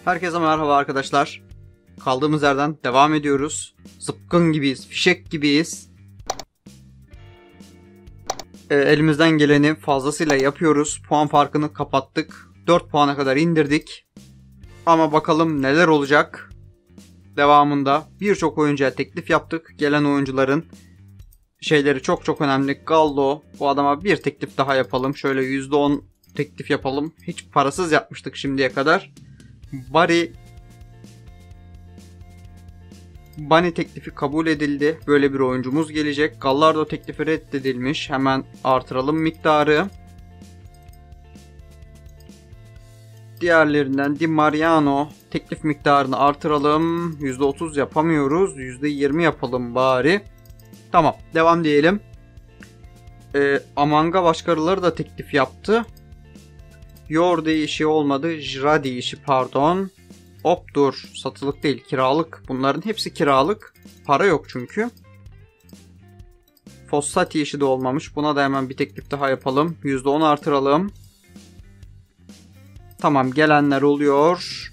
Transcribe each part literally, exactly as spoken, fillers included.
Herkese merhaba arkadaşlar. Kaldığımız yerden devam ediyoruz. Zıpkın gibiyiz, fişek gibiyiz. E, elimizden geleni fazlasıyla yapıyoruz. Puan farkını kapattık. dört puana kadar indirdik. Ama bakalım neler olacak. Devamında birçok oyuncuya teklif yaptık. Gelen oyuncuların şeyleri çok çok önemli. Gallo, bu adama bir teklif daha yapalım. Şöyle yüzde on teklif yapalım. Hiç parasız yapmıştık şimdiye kadar. Bari Bani teklifi kabul edildi. Böyle bir oyuncumuz gelecek. Gallardo teklifi reddedilmiş. Hemen artıralım miktarı. Diğerlerinden Di Mariano teklif miktarını artıralım. yüzde otuz yapamıyoruz. yüzde yirmi yapalım bari. Tamam, devam diyelim. Ee, Amanga başkaları da teklif yaptı. Yor işi olmadı. Jradi işi pardon. Hop dur. Satılık değil, kiralık. Bunların hepsi kiralık. Para yok çünkü. Fossati işi de olmamış. Buna da hemen bir teklif daha yapalım. yüzde on artıralım. Tamam, gelenler oluyor.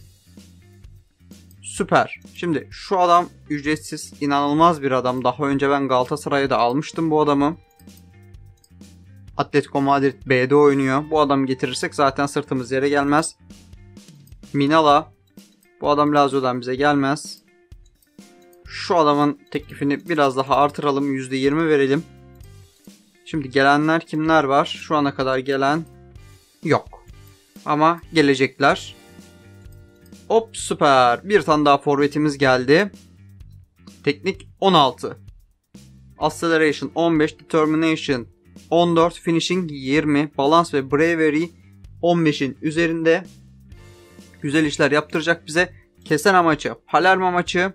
Süper. Şimdi şu adam ücretsiz. İnanılmaz bir adam. Daha önce ben Galatasaray'da almıştım bu adamı. Atletico Madrid B'de oynuyor. Bu adamı getirirsek zaten sırtımız yere gelmez. Minala. Bu adam Lazio'dan bize gelmez. Şu adamın teklifini biraz daha artıralım. yüzde yirmi verelim. Şimdi gelenler kimler var? Şu ana kadar gelen yok. Ama gelecekler. Hop süper. Bir tane daha forvetimiz geldi. Teknik on altı. Acceleration on beş. Determination on dört. Finishing yirmi. Balance ve Bravery on beşin üzerinde. Güzel işler yaptıracak bize. Kesen maçı, Palermo maçı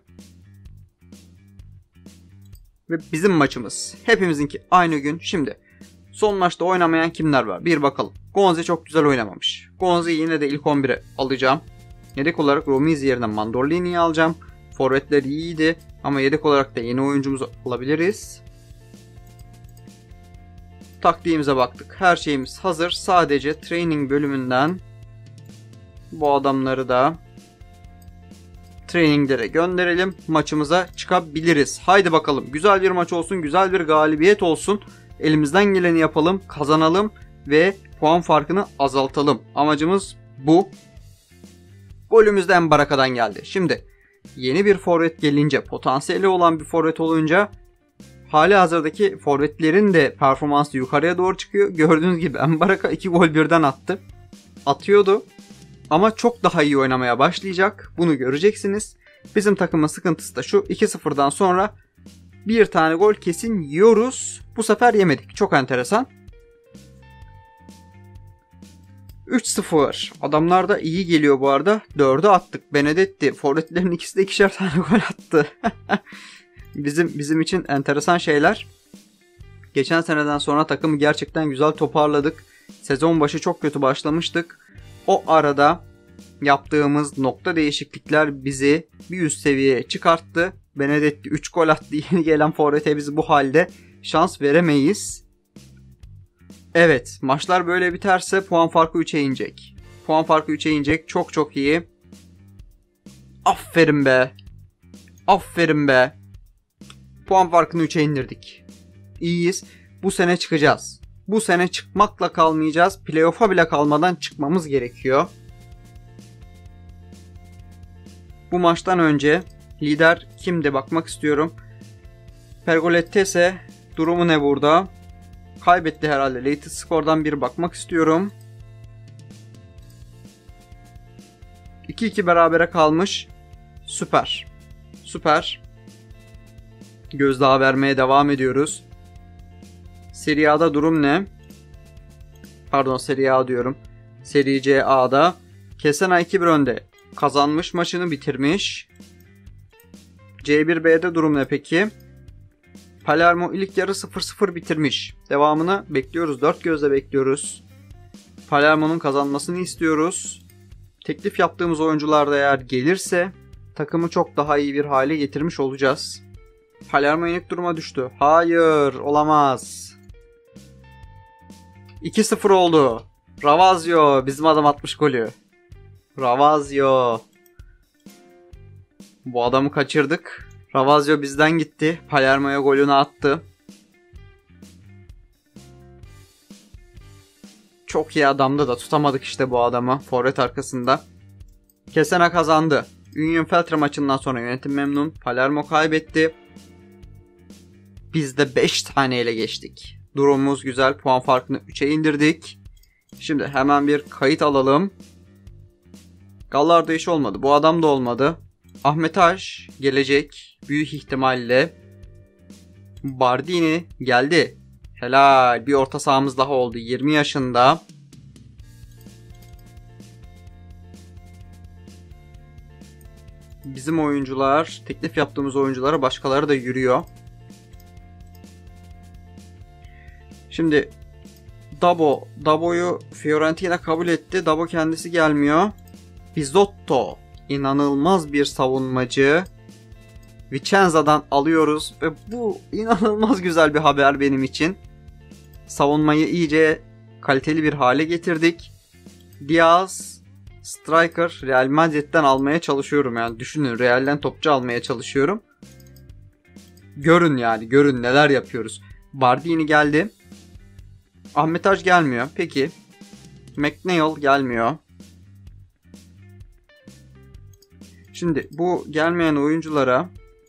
ve bizim maçımız. Hepimizinki aynı gün. Şimdi son maçta oynamayan kimler var? Bir bakalım. Gonzi çok güzel oynamamış. Gonzi'yi yine de ilk on bire alacağım. Yedek olarak Romizi yerine Mandorlini'yi alacağım. Forvetler iyiydi ama yedek olarak da yeni oyuncumuzu alabiliriz. Taktiğimize baktık. Her şeyimiz hazır. Sadece training bölümünden bu adamları da traininglere gönderelim. Maçımıza çıkabiliriz. Haydi bakalım. Güzel bir maç olsun. Güzel bir galibiyet olsun. Elimizden geleni yapalım. Kazanalım. Ve puan farkını azaltalım. Amacımız bu. Golümüz de Mbaraka'dan geldi. Şimdi yeni bir forvet gelince, potansiyeli olan bir forvet olunca hali hazırdaki forvetlerin de performansı yukarıya doğru çıkıyor. Gördüğünüz gibi Mbaraka iki gol birden attı. Atıyordu. Ama çok daha iyi oynamaya başlayacak. Bunu göreceksiniz. Bizim takımın sıkıntısı da şu. iki sıfırdan sonra bir tane gol kesin yiyoruz. Bu sefer yemedik. Çok enteresan. üç sıfır. Adamlar da iyi geliyor bu arada. dörde attık. Benedetti. Forvetlerin ikisi de ikişer tane gol attı. bizim bizim için enteresan şeyler. Geçen seneden sonra takımı gerçekten güzel toparladık. Sezon başı çok kötü başlamıştık. O arada yaptığımız nokta değişiklikler bizi bir üst seviyeye çıkarttı. Benedetti üç gol attı. Yeni gelen forvete biz bu halde şans veremeyiz. Evet, maçlar böyle biterse puan farkı üçe inecek. Puan farkı üçe inecek. Çok çok iyi. Aferin be. Aferin be. Puan farkını üçe indirdik. İyiyiz. Bu sene çıkacağız. Bu sene çıkmakla kalmayacağız. Playoff'a bile kalmadan çıkmamız gerekiyor. Bu maçtan önce lider kimde bakmak istiyorum. Pergolettese durumu ne burada? Kaybetti herhalde. Latest skordan bir bakmak istiyorum. iki iki berabere kalmış. Süper. Süper. Gözdağı vermeye devam ediyoruz. Serie A'da durum ne? Pardon, Serie A diyorum. Serie C A'da Cesena iki bir önde. Kazanmış, maçını bitirmiş. C bir B'de durum ne peki? Palermo ilk yarı sıfır sıfır bitirmiş. Devamını bekliyoruz. Dört gözle bekliyoruz. Palermo'nun kazanmasını istiyoruz. Teklif yaptığımız oyuncular da eğer gelirse takımı çok daha iyi bir hale getirmiş olacağız. Palermo yenik duruma düştü. Hayır, olamaz. iki sıfır oldu. Ravazio bizim adam atmış golü. Ravazio. Bu adamı kaçırdık. Ravazio bizden gitti. Palermo'ya golünü attı. Çok iyi adamdı da tutamadık işte bu adamı forvet arkasında. Cesena kazandı. Union Feltre maçından sonra yönetim memnun. Palermo kaybetti. Biz de beş tane ele geçtik. Durumumuz güzel. Puan farkını üçe indirdik. Şimdi hemen bir kayıt alalım. Gallardo iş olmadı. Bu adam da olmadı. Ahmet Aş gelecek. Büyük ihtimalle. Bardini geldi. Helal. Bir orta sahamız daha oldu. yirmi yaşında. Bizim oyuncular, teklif yaptığımız oyunculara başkaları da yürüyor. Şimdi Dabo. Dabo'yu Fiorentina kabul etti. Dabo kendisi gelmiyor. Bizotto. İnanılmaz bir savunmacı. Vicenza'dan alıyoruz ve bu inanılmaz güzel bir haber benim için. Savunmayı iyice kaliteli bir hale getirdik. Diaz, striker, Real Madrid'den almaya çalışıyorum yani. Düşünün, Real'den topçu almaya çalışıyorum. Görün yani, görün neler yapıyoruz. Bardini geldi. Ahmet Aş gelmiyor. Peki. McNeil gelmiyor. Şimdi bu gelmeyen oyunculara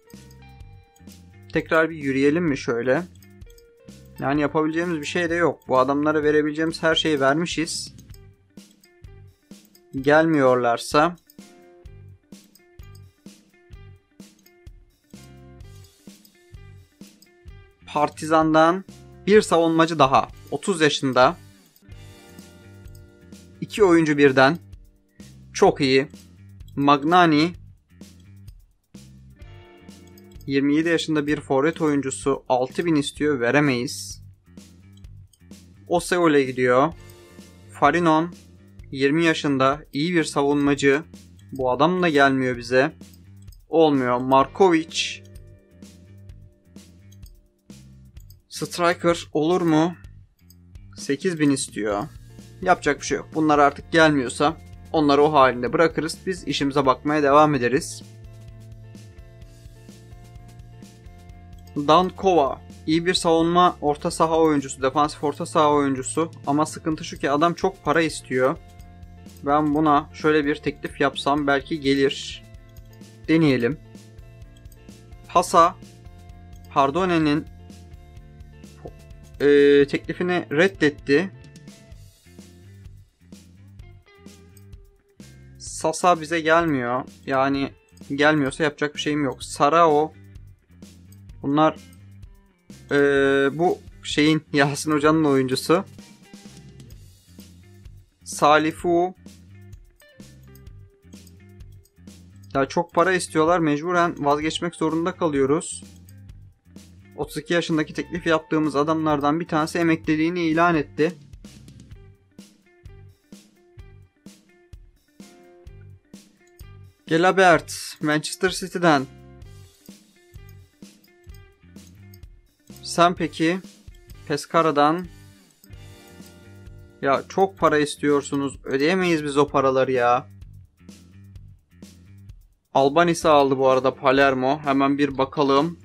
tekrar bir yürüyelim mi şöyle? Yani yapabileceğimiz bir şey de yok. Bu adamlara verebileceğimiz her şeyi vermişiz. Gelmiyorlarsa Partizan'dan bir savunmacı daha. otuz yaşında. İki oyuncu birden. Çok iyi. Magnani yirmi yedi yaşında bir forvet oyuncusu, altı bin istiyor, veremeyiz. Oseol'e gidiyor. Farinon yirmi yaşında, iyi bir savunmacı. Bu adam da gelmiyor bize. Olmuyor. Markovic striker olur mu? sekiz bin istiyor. Yapacak bir şey yok. Bunlar artık gelmiyorsa onları o halinde bırakırız. Biz işimize bakmaya devam ederiz. Dankova iyi bir savunma orta saha oyuncusu, defansif orta saha oyuncusu ama sıkıntı şu ki adam çok para istiyor. Ben buna şöyle bir teklif yapsam belki gelir. Deneyelim. Hasa Pardone'nin e, teklifini reddetti. Sasa bize gelmiyor. Yani gelmiyorsa yapacak bir şeyim yok. Sarao. Bunlar ee, bu şeyin Yasin Hoca'nın oyuncusu. Salifu. Ya çok para istiyorlar. Mecburen vazgeçmek zorunda kalıyoruz. otuz iki yaşındaki teklif yaptığımız adamlardan bir tanesi emekliliğini ilan etti. Gelabert Manchester City'den. Sen peki Pescara'dan. Ya çok para istiyorsunuz. Ödeyemeyiz biz o paraları ya. Albanis'i aldı bu arada Palermo. Hemen bir bakalım.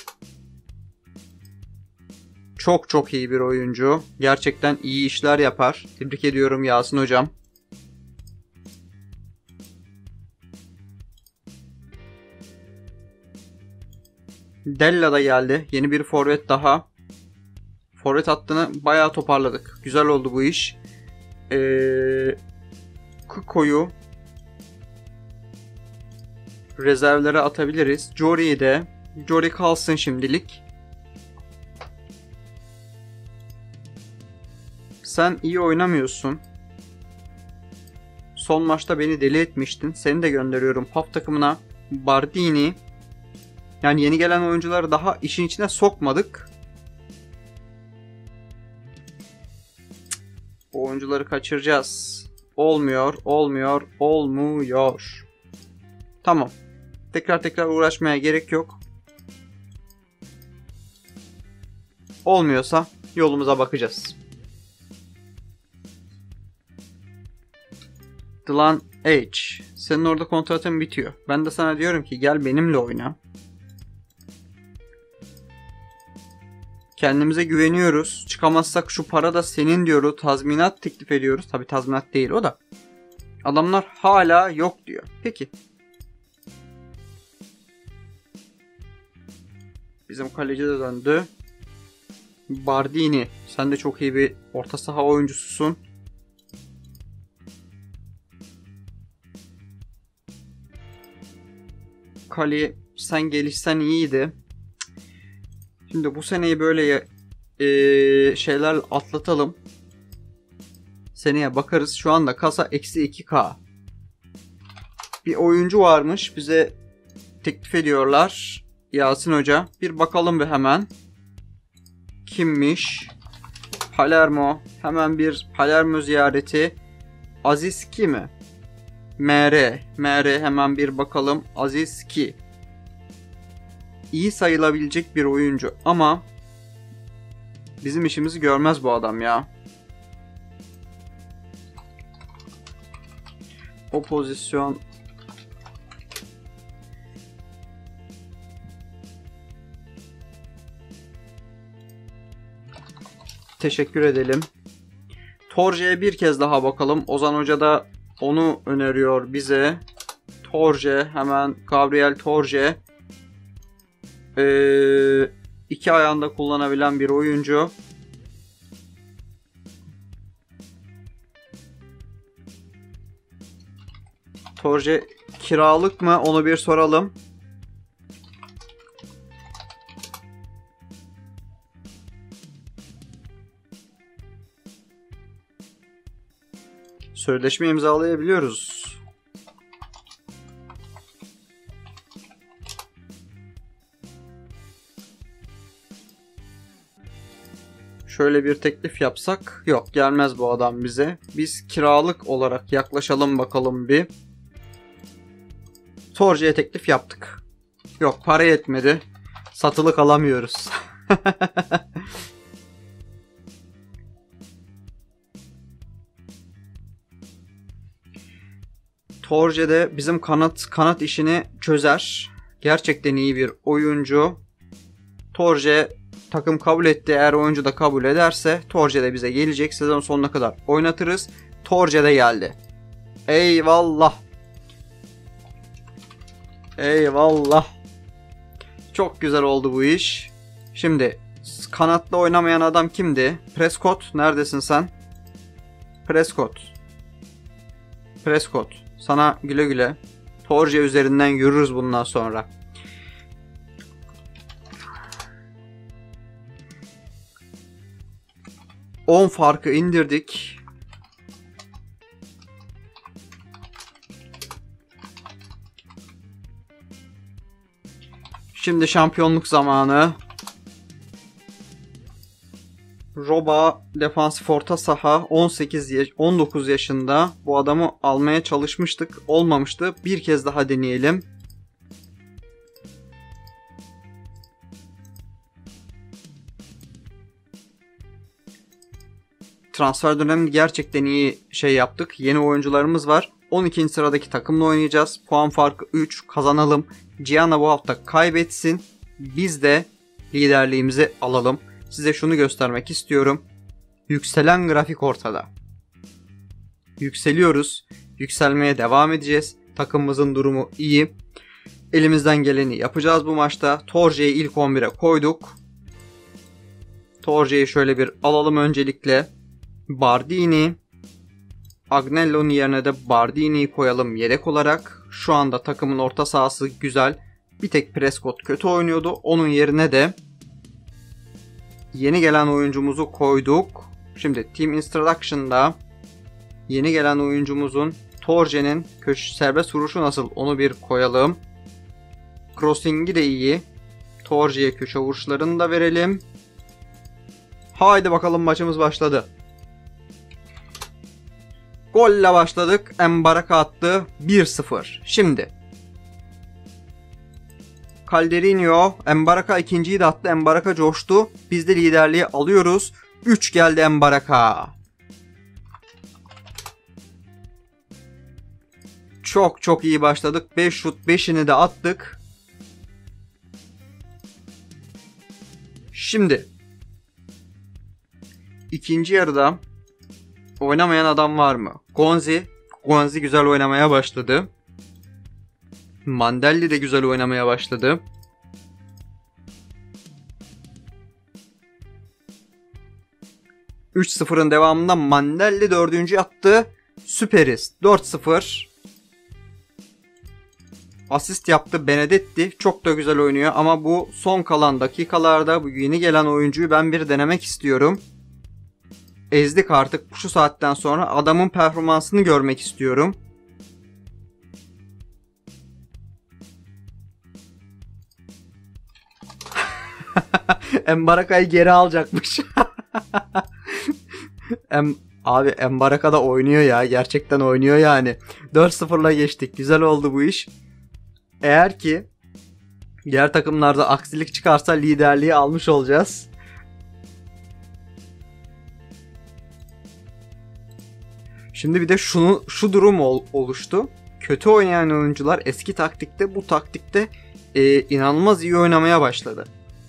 Çok çok iyi bir oyuncu. Gerçekten iyi işler yapar. Tebrik ediyorum Yasin hocam. Della da geldi. Yeni bir forvet daha. Forvet hattını bayağı toparladık. Güzel oldu bu iş. Ee, Kuko'yu rezervlere atabiliriz. Jory'i de. Jory kalsın şimdilik. Sen iyi oynamıyorsun. Son maçta beni deli etmiştin. Seni de gönderiyorum P A F takımına. Bardini. Yani yeni gelen oyuncuları daha işin içine sokmadık. Bu oyuncuları kaçıracağız. Olmuyor, olmuyor, olmuyor. Tamam. Tekrar tekrar uğraşmaya gerek yok. Olmuyorsa yolumuza bakacağız. Dylan H. Senin orada kontratın bitiyor. Ben de sana diyorum ki gel benimle oyna. Kendimize güveniyoruz. Çıkamazsak şu para da senin diyoruz. Tazminat teklif ediyoruz. Tabii tazminat değil o da. Adamlar hala yok diyor. Peki. Bizim kaleci de döndü. Bardini. Sen de çok iyi bir orta saha oyuncususun. Kali sen gelişsen iyiydi. Şimdi bu seneyi böyle e, şeyler atlatalım. Seneye bakarız. Şu anda kasa eksi iki K. Bir oyuncu varmış. Bize teklif ediyorlar. Yasin Hoca. Bir bakalım bir hemen. Kimmiş? Palermo. Hemen bir Palermo ziyareti. Aziz Ki mi? M R. M R hemen bir bakalım. Aziz Ki. İyi sayılabilecek bir oyuncu ama bizim işimizi görmez bu adam ya. O pozisyon teşekkür edelim. Torje'ye bir kez daha bakalım. Ozan Hoca da onu öneriyor bize. Torje hemen Gabriel Torje. Ee, iki ayağında kullanabilen bir oyuncu. Torje kiralık mı? Onu bir soralım. Sözleşme imzalayabiliyoruz. Şöyle bir teklif yapsak, yok gelmez bu adam bize. Biz kiralık olarak yaklaşalım bakalım bir. Torje'ye teklif yaptık. Yok para yetmedi. Satılık alamıyoruz. Torje de bizim kanat kanat işini çözer. Gerçekten iyi bir oyuncu. Torje takım kabul etti. Eğer oyuncu da kabul ederse Torje de bize gelecek. Sezon sonuna kadar oynatırız. Torje de geldi. Eyvallah. Eyvallah. Çok güzel oldu bu iş. Şimdi kanatta oynamayan adam kimdi? Prescott. Neredesin sen? Prescott. Prescott. Sana güle güle. Torje üzerinden yürürüz bundan sonra. on farkı indirdik. Şimdi şampiyonluk zamanı. Roba defansif orta saha on sekiz on dokuz yaşında. Bu adamı almaya çalışmıştık. Olmamıştı. Bir kez daha deneyelim. Transfer dönemi gerçekten iyi şey yaptık. Yeni oyuncularımız var. on ikinci sıradaki takımla oynayacağız. Puan farkı üç. Kazanalım. Gianna bu hafta kaybetsin. Biz de liderliğimizi alalım. Size şunu göstermek istiyorum. Yükselen grafik ortada. Yükseliyoruz. Yükselmeye devam edeceğiz. Takımımızın durumu iyi. Elimizden geleni yapacağız bu maçta. Torje'yi ilk on bire koyduk. Torje'yi şöyle bir alalım öncelikle. Bardini. Agnello'nun yerine de Bardini'yi koyalım yedek olarak. Şu anda takımın orta sahası güzel. Bir tek Prescott kötü oynuyordu. Onun yerine de yeni gelen oyuncumuzu koyduk. Şimdi Team Instruction'da yeni gelen oyuncumuzun Torje'nin köşe serbest vuruşu nasıl onu bir koyalım. Crossing'i de iyi. Torje'ye köşe vuruşlarını da verelim. Haydi bakalım maçımız başladı. Golle başladık. Embaraka attı. bir sıfır. Şimdi Calderino, Embaraka ikinciyi de attı. Embaraka coştu. Biz de liderliği alıyoruz. üç geldi Embaraka. Çok çok iyi başladık. beş şut beşini de attık. Şimdi ikinci yarıda oynamayan adam var mı? Gonzi. Gonzi güzel oynamaya başladı. Mandelli de güzel oynamaya başladı. üç sıfırın devamında Mandelli dördüncü attı. Süperiz. dört sıfır. Asist yaptı Benedetti. Çok da güzel oynuyor ama bu son kalan dakikalarda bu yeni gelen oyuncuyu ben bir denemek istiyorum. Ezdik artık şu saatten sonra adamın performansını görmek istiyorum. Embaraka'yı geri alacakmış. em Abi Embaraka da oynuyor ya. Gerçekten oynuyor yani. dört sıfırla geçtik. Güzel oldu bu iş. Eğer ki diğer takımlarda aksilik çıkarsa liderliği almış olacağız. Şimdi bir de şunu şu durum ol, oluştu. Kötü oynayan oyuncular eski taktikte bu taktikte e, inanılmaz iyi oynamaya başladı.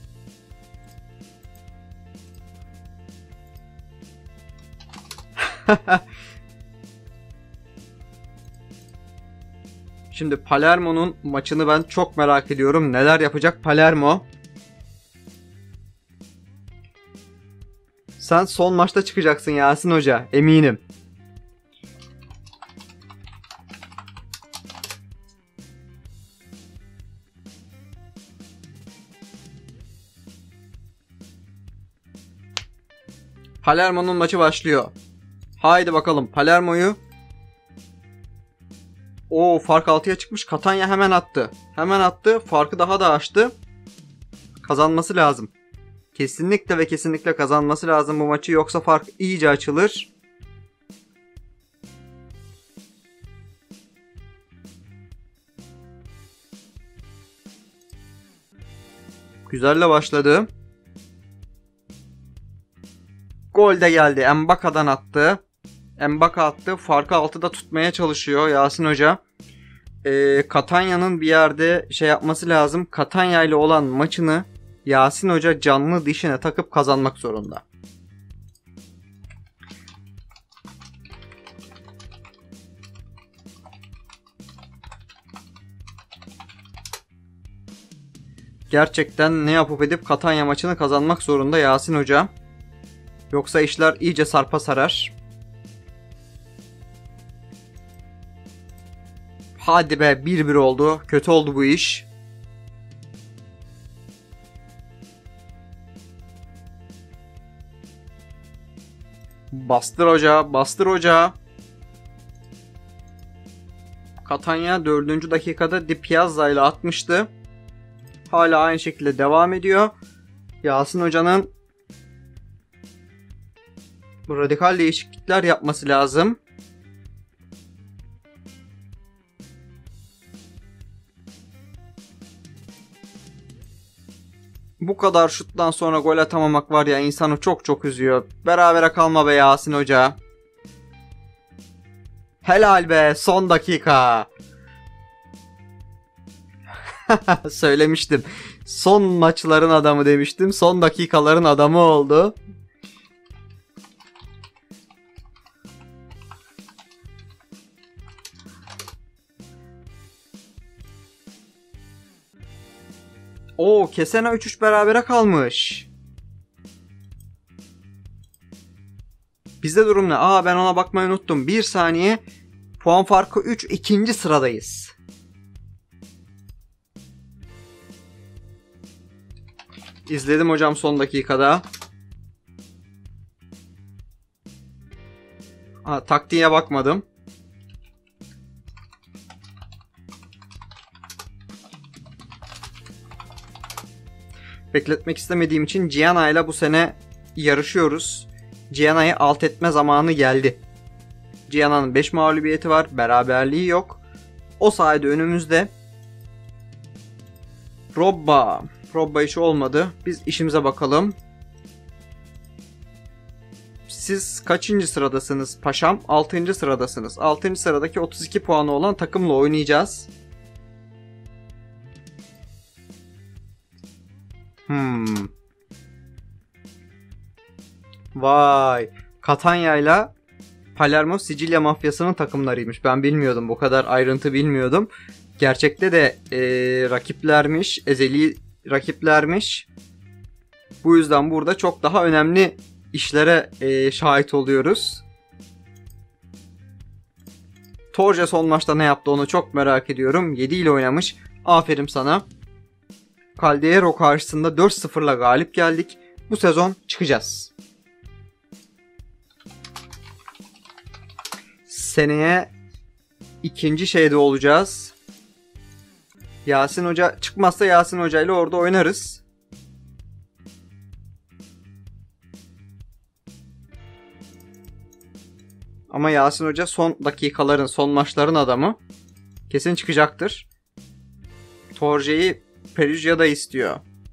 Şimdi Palermo'nun maçını ben çok merak ediyorum. Neler yapacak Palermo? Sen son maçta çıkacaksın Yasin Hoca, eminim. Palermo'nun maçı başlıyor. Haydi bakalım Palermo'yu. Oo, fark altıya çıkmış. Catania hemen attı. Hemen attı. Farkı daha da açtı. Kazanması lazım. Kesinlikle ve kesinlikle kazanması lazım bu maçı. Yoksa fark iyice açılır. Güzelle başladı. Gol de geldi. Mbaka'dan attı. Mbaka attı. Farkı altıda tutmaya çalışıyor Yasin Hoca. Ee, Catania'nın bir yerde şey yapması lazım. Catania ile olan maçını Yasin Hoca canlı dişine takıp kazanmak zorunda. Gerçekten ne yapıp edip Catania maçını kazanmak zorunda Yasin Hoca. Yoksa işler iyice sarpa sarar. Hadi be, bir bir oldu. Kötü oldu bu iş. Bastır hoca, bastır hoca. Catania dördüncü dakikada Di Piazza ile atmıştı. Hala aynı şekilde devam ediyor. Yasin Hoca'nın radikal değişiklikler yapması lazım. Bu kadar şuttan sonra gol atamamak var ya, insanı çok çok üzüyor. Berabere kalma be Yasin Hoca. Helal be, son dakika. Söylemiştim. Son maçların adamı demiştim. Son dakikaların adamı oldu. Oo, Cesena üç üç berabere kalmış. Bizde durum ne? Aa, ben ona bakmayı unuttum. Bir saniye. Puan farkı üç. ikinci sıradayız. İzledim hocam son dakikada. Aa, taktiğe bakmadım. Bekletmek istemediğim için Gianna ile bu sene yarışıyoruz. Gianna'yı alt etme zamanı geldi. Gianna'nın beş mağlubiyeti var. Beraberliği yok. O sayede önümüzde. Robba. Robba işi olmadı. Biz işimize bakalım. Siz kaçıncı sıradasınız paşam? altıncı sıradasınız. altıncı sıradaki otuz iki puanı olan takımla oynayacağız. Hmm. Vay. Catania ile Palermo Sicilya mafyasının takımlarıymış. Ben bilmiyordum. Bu kadar ayrıntı bilmiyordum. Gerçekte de e, rakiplermiş. Ezeli rakiplermiş. Bu yüzden burada çok daha önemli işlere e, şahit oluyoruz. Torje son maçta ne yaptı onu çok merak ediyorum. yedi ile oynamış. Aferin sana. Caldero karşısında dört sıfırla galip geldik. Bu sezon çıkacağız. Seneye ikinci şeyde olacağız. Yasin Hoca çıkmazsa Yasin Hoca ile orada oynarız. Ama Yasin Hoca son dakikaların, son maçların adamı. Kesin çıkacaktır. Torje'yi Perugia'da istiyor.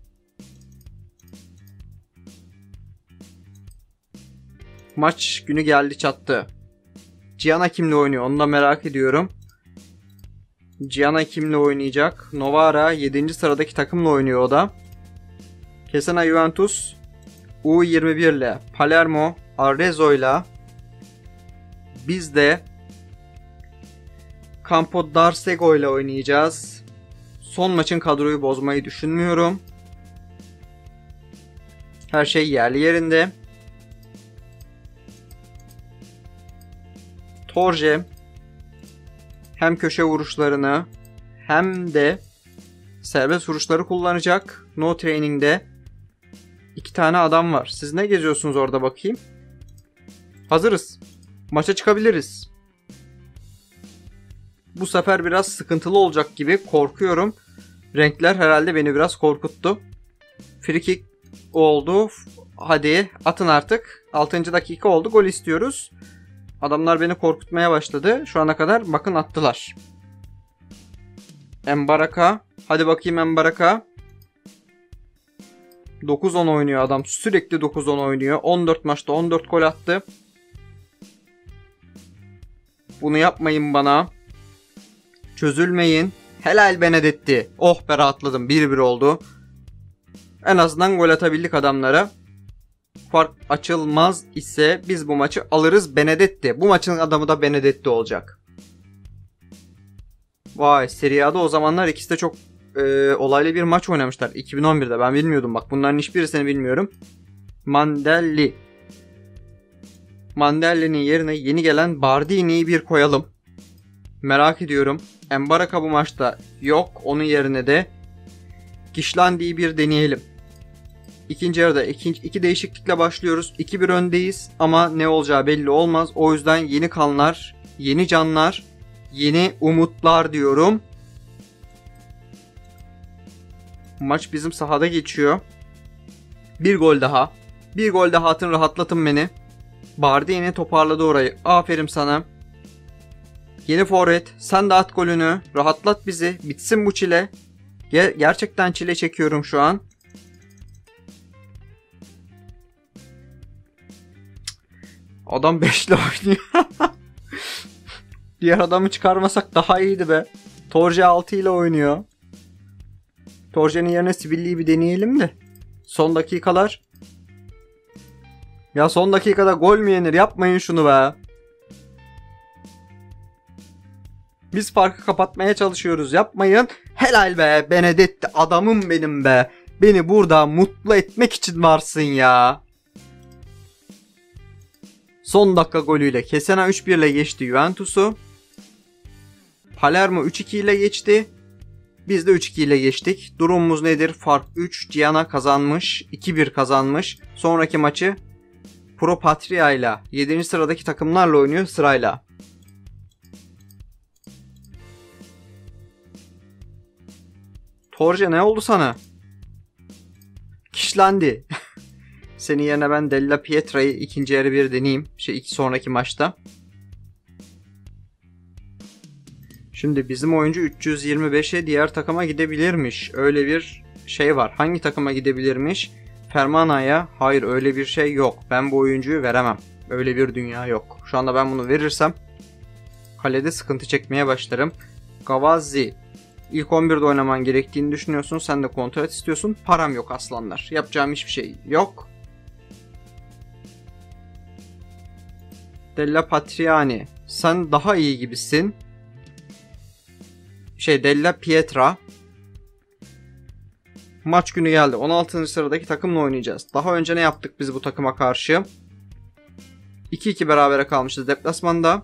Maç günü geldi çattı. Gianna kimle oynuyor onu da merak ediyorum. Gianna kimle oynayacak? Novara yedinci sıradaki takımla oynuyor o da. Cesena Juventus U yirmi bir ile Palermo Arezzo ile biz de Campo d'Arsego ile oynayacağız. Son maçın kadroyu bozmayı düşünmüyorum. Her şey yerli yerinde. Torje hem köşe vuruşlarını hem de serbest vuruşları kullanacak. No Training'de iki tane adam var. Siz ne geziyorsunuz orada bakayım? Hazırız. Maça çıkabiliriz. Bu sefer biraz sıkıntılı olacak gibi korkuyorum. Renkler herhalde beni biraz korkuttu. Free kick oldu. Hadi atın artık. altıncı dakika oldu. Gol istiyoruz. Adamlar beni korkutmaya başladı. Şu ana kadar bakın attılar. Embaraka. Hadi bakayım Embaraka. dokuz on oynuyor adam. Sürekli dokuz on oynuyor. on dört maçta on dört gol attı. Bunu yapmayın bana. Çözülmeyin. Helal Benedetti. Oh be rahatladım. bir bir oldu. En azından gol atabildik adamlara. Fark açılmaz ise biz bu maçı alırız. Benedetti. Bu maçın adamı da Benedetti olacak. Vay, Serie A'da o zamanlar ikisi de çok e, olaylı bir maç oynamışlar. iki bin on birde ben bilmiyordum bak. Bunların hiçbirisini bilmiyorum. Mandelli. Mandelli'nin yerine yeni gelen Bardini'yi bir koyalım. Merak ediyorum. Embaraka bu maçta yok. Onun yerine de Kişlandi'yi bir deneyelim. İkinci yarıda iki, iki değişiklikle başlıyoruz. iki bir öndeyiz ama ne olacağı belli olmaz. O yüzden yeni kanlar, yeni canlar, yeni umutlar diyorum. Maç bizim sahada geçiyor. Bir gol daha. Bir gol daha atın, rahatlatın beni. Bardini toparladı orayı. Aferin sana. Yeni forvet. Sen de at golünü. Rahatlat bizi. Bitsin bu çile. Ger- gerçekten çile çekiyorum şu an. Adam beşli oynuyor. Diğer adamı çıkarmasak daha iyiydi be. Torje altı ile oynuyor. Torje'nin yerine Sibilli'yi bir deneyelim de. Son dakikalar. Ya son dakikada gol mü yenir? Yapmayın şunu be. Biz farkı kapatmaya çalışıyoruz. Yapmayın. Helal be. Benedetti. Adamım benim be. Beni burada mutlu etmek için varsın ya. Son dakika golüyle Cesena üç bir ile geçti Juventus'u. Palermo üç iki ile geçti. Biz de üç iki ile geçtik. Durumumuz nedir? Fark üç. Gianna kazanmış. iki bir kazanmış. Sonraki maçı Pro Patria ile yedinci sıradaki takımlarla oynuyor sırayla. Torje ne oldu sana? Kişlendi. Senin yerine ben Della Pietra'yı ikinci yarı bir deneyeyim. Şey iki sonraki maçta. Şimdi bizim oyuncu üç yüz yirmi beşe diğer takıma gidebilirmiş. Öyle bir şey var. Hangi takıma gidebilirmiş? Fermana'ya. Hayır öyle bir şey yok. Ben bu oyuncuyu veremem. Öyle bir dünya yok. Şu anda ben bunu verirsem kalede sıkıntı çekmeye başlarım. Gavazzi. İlk on birde oynaman gerektiğini düşünüyorsun. Sen de kontrat istiyorsun. Param yok aslanlar. Yapacağım hiçbir şey yok. Della Patriani. Sen daha iyi gibisin. Şey Della Pietra. Maç günü geldi. on altıncı sıradaki takımla oynayacağız. Daha önce ne yaptık biz bu takıma karşı? iki iki berabere kalmışız deplasmanda.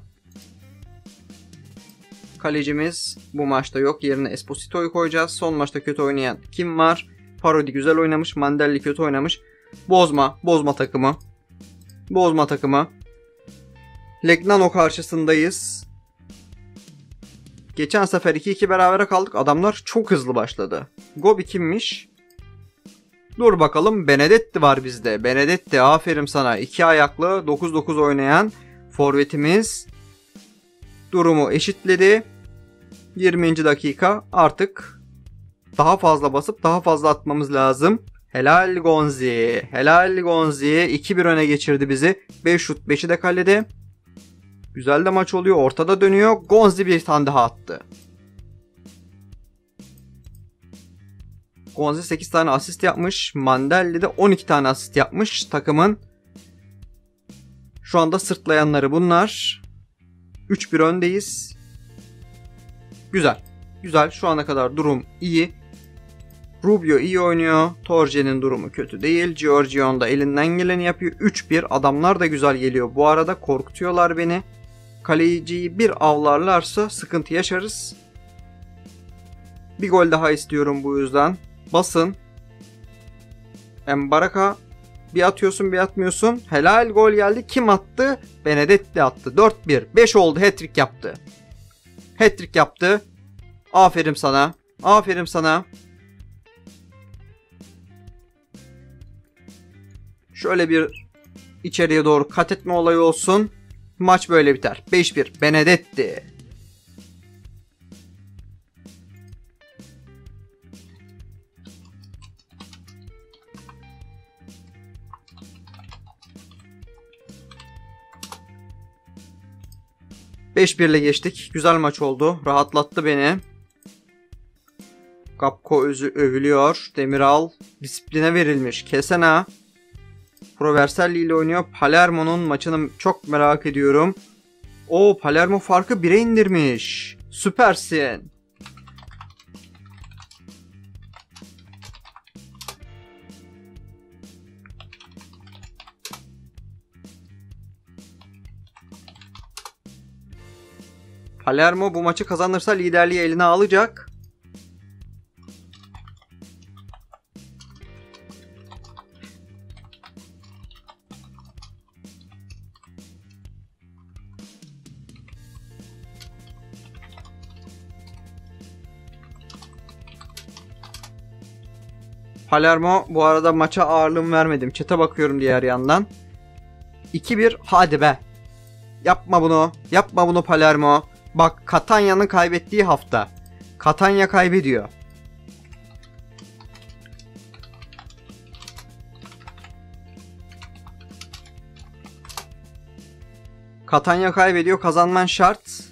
Kalecimiz bu maçta yok. Yerine Esposito'yu koyacağız. Son maçta kötü oynayan kim var? Parodi güzel oynamış. Mandelli kötü oynamış. Bozma. Bozma takımı. Bozma takımı. Legnano karşısındayız. Geçen sefer iki iki berabere kaldık. Adamlar çok hızlı başladı. Gobi kimmiş? Dur bakalım. Benedetti var bizde. Benedetti aferin sana. iki ayaklı dokuz dokuz oynayan forvetimiz durumu eşitledi. yirminci dakika artık daha fazla basıp daha fazla atmamız lazım. Helal Gonzi. Helal Gonzi. iki bir öne geçirdi bizi. beş şut beşi de kalede. Güzel de maç oluyor. Ortada dönüyor. Gonzi bir tane daha attı. Gonzi sekiz tane asist yapmış. Mandelli de on iki tane asist yapmış takımın. Şu anda sırtlayanları bunlar. üç bir öndeyiz. Güzel. Güzel. Şu ana kadar durum iyi. Rubio iyi oynuyor. Torje'nin durumu kötü değil. Giorgion da elinden geleni yapıyor. üç bir. Adamlar da güzel geliyor. Bu arada korkutuyorlar beni. Kaleciyi bir avlarlarsa sıkıntı yaşarız. Bir gol daha istiyorum bu yüzden. Basın. Mbaraka. Bir atıyorsun bir atmıyorsun. Helal gol geldi. Kim attı? Benedetti attı. dört bir. beş oldu. Hat-trick yaptı. Hat-trick yaptı. Aferin sana. Aferin sana. Şöyle bir içeriye doğru kat etme olayı olsun. Maç böyle biter. beş bir. Benedetti. beş bir ile geçtik. Güzel maç oldu. Rahatlattı beni. Gapko özü övülüyor. Demiral disipline verilmiş. Kesena Proverselli ile oynuyor. Palermo'nun maçını çok merak ediyorum. O Palermo farkı bire indirmiş. Süpersin. Palermo bu maçı kazanırsa liderliği eline alacak. Palermo bu arada maça ağırlığım vermedim. Chat'e bakıyorum diğer yandan. iki bir hadi be. Yapma bunu. Yapma bunu Palermo. Bak Catania'nın kaybettiği hafta. Catania kaybediyor. Catania kaybediyor. Kazanman şart.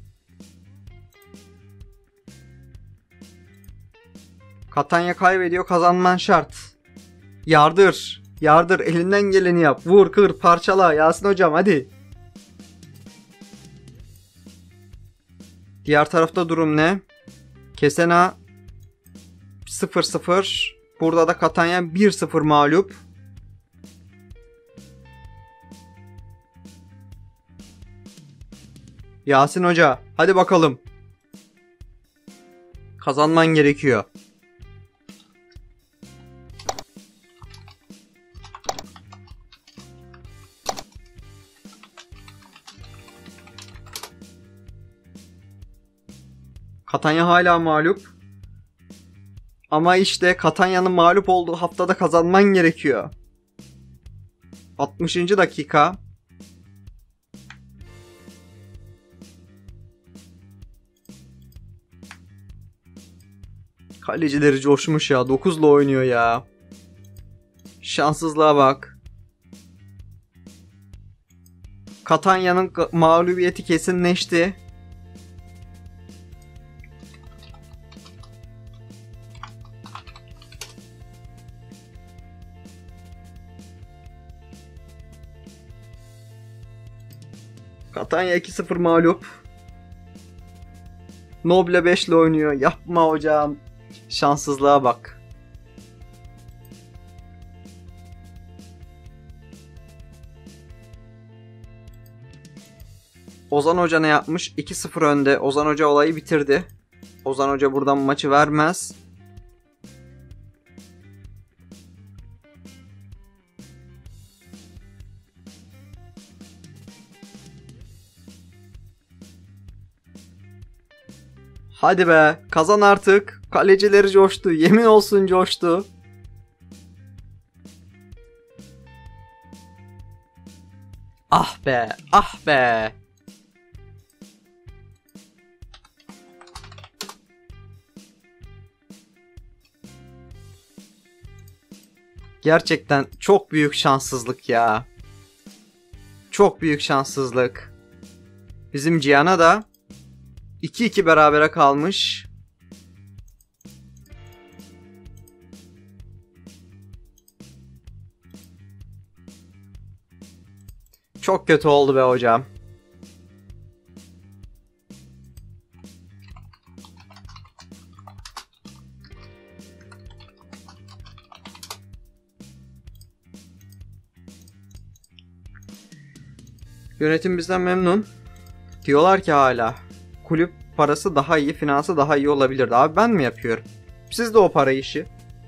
Catania kaybediyor. Kazanman şart. Yardır. Yardır. Elinden geleni yap. Vur, kır, parçala. Yasin hocam hadi. Diğer tarafta durum ne? Kesena sıfır sıfır. Burada da Catania bir sıfır mağlup. Yasin Hoca hadi bakalım. Kazanman gerekiyor. Catania hala mağlup. Ama işte Catania'nın mağlup olduğu haftada kazanman gerekiyor. altmışıncı dakika. Kalecileri coşmuş ya. dokuzla oynuyor ya. Şanssızlığa bak. Catania'nın mağlubiyeti kesinleşti. Catania iki sıfır mağlup. Noble beş ile oynuyor. Yapma hocam. Şanssızlığa bak. Ozan Hoca ne yapmış? iki sıfır önde. Ozan Hoca olayı bitirdi. Ozan Hoca buradan maçı vermez. Hadi be, kazan artık. Kalecileri coştu. Yemin olsun coştu. Ah be, ah be. Gerçekten çok büyük şanssızlık ya. Çok büyük şanssızlık. Bizim Cihan'a da iki iki berabere kalmış. Çok kötü oldu be hocam. Yönetim bizden memnun. Diyorlar ki hala kulüp parası daha iyi, finansı daha iyi olabilirdi. Abi ben mi yapıyorum? Siz de o para işi.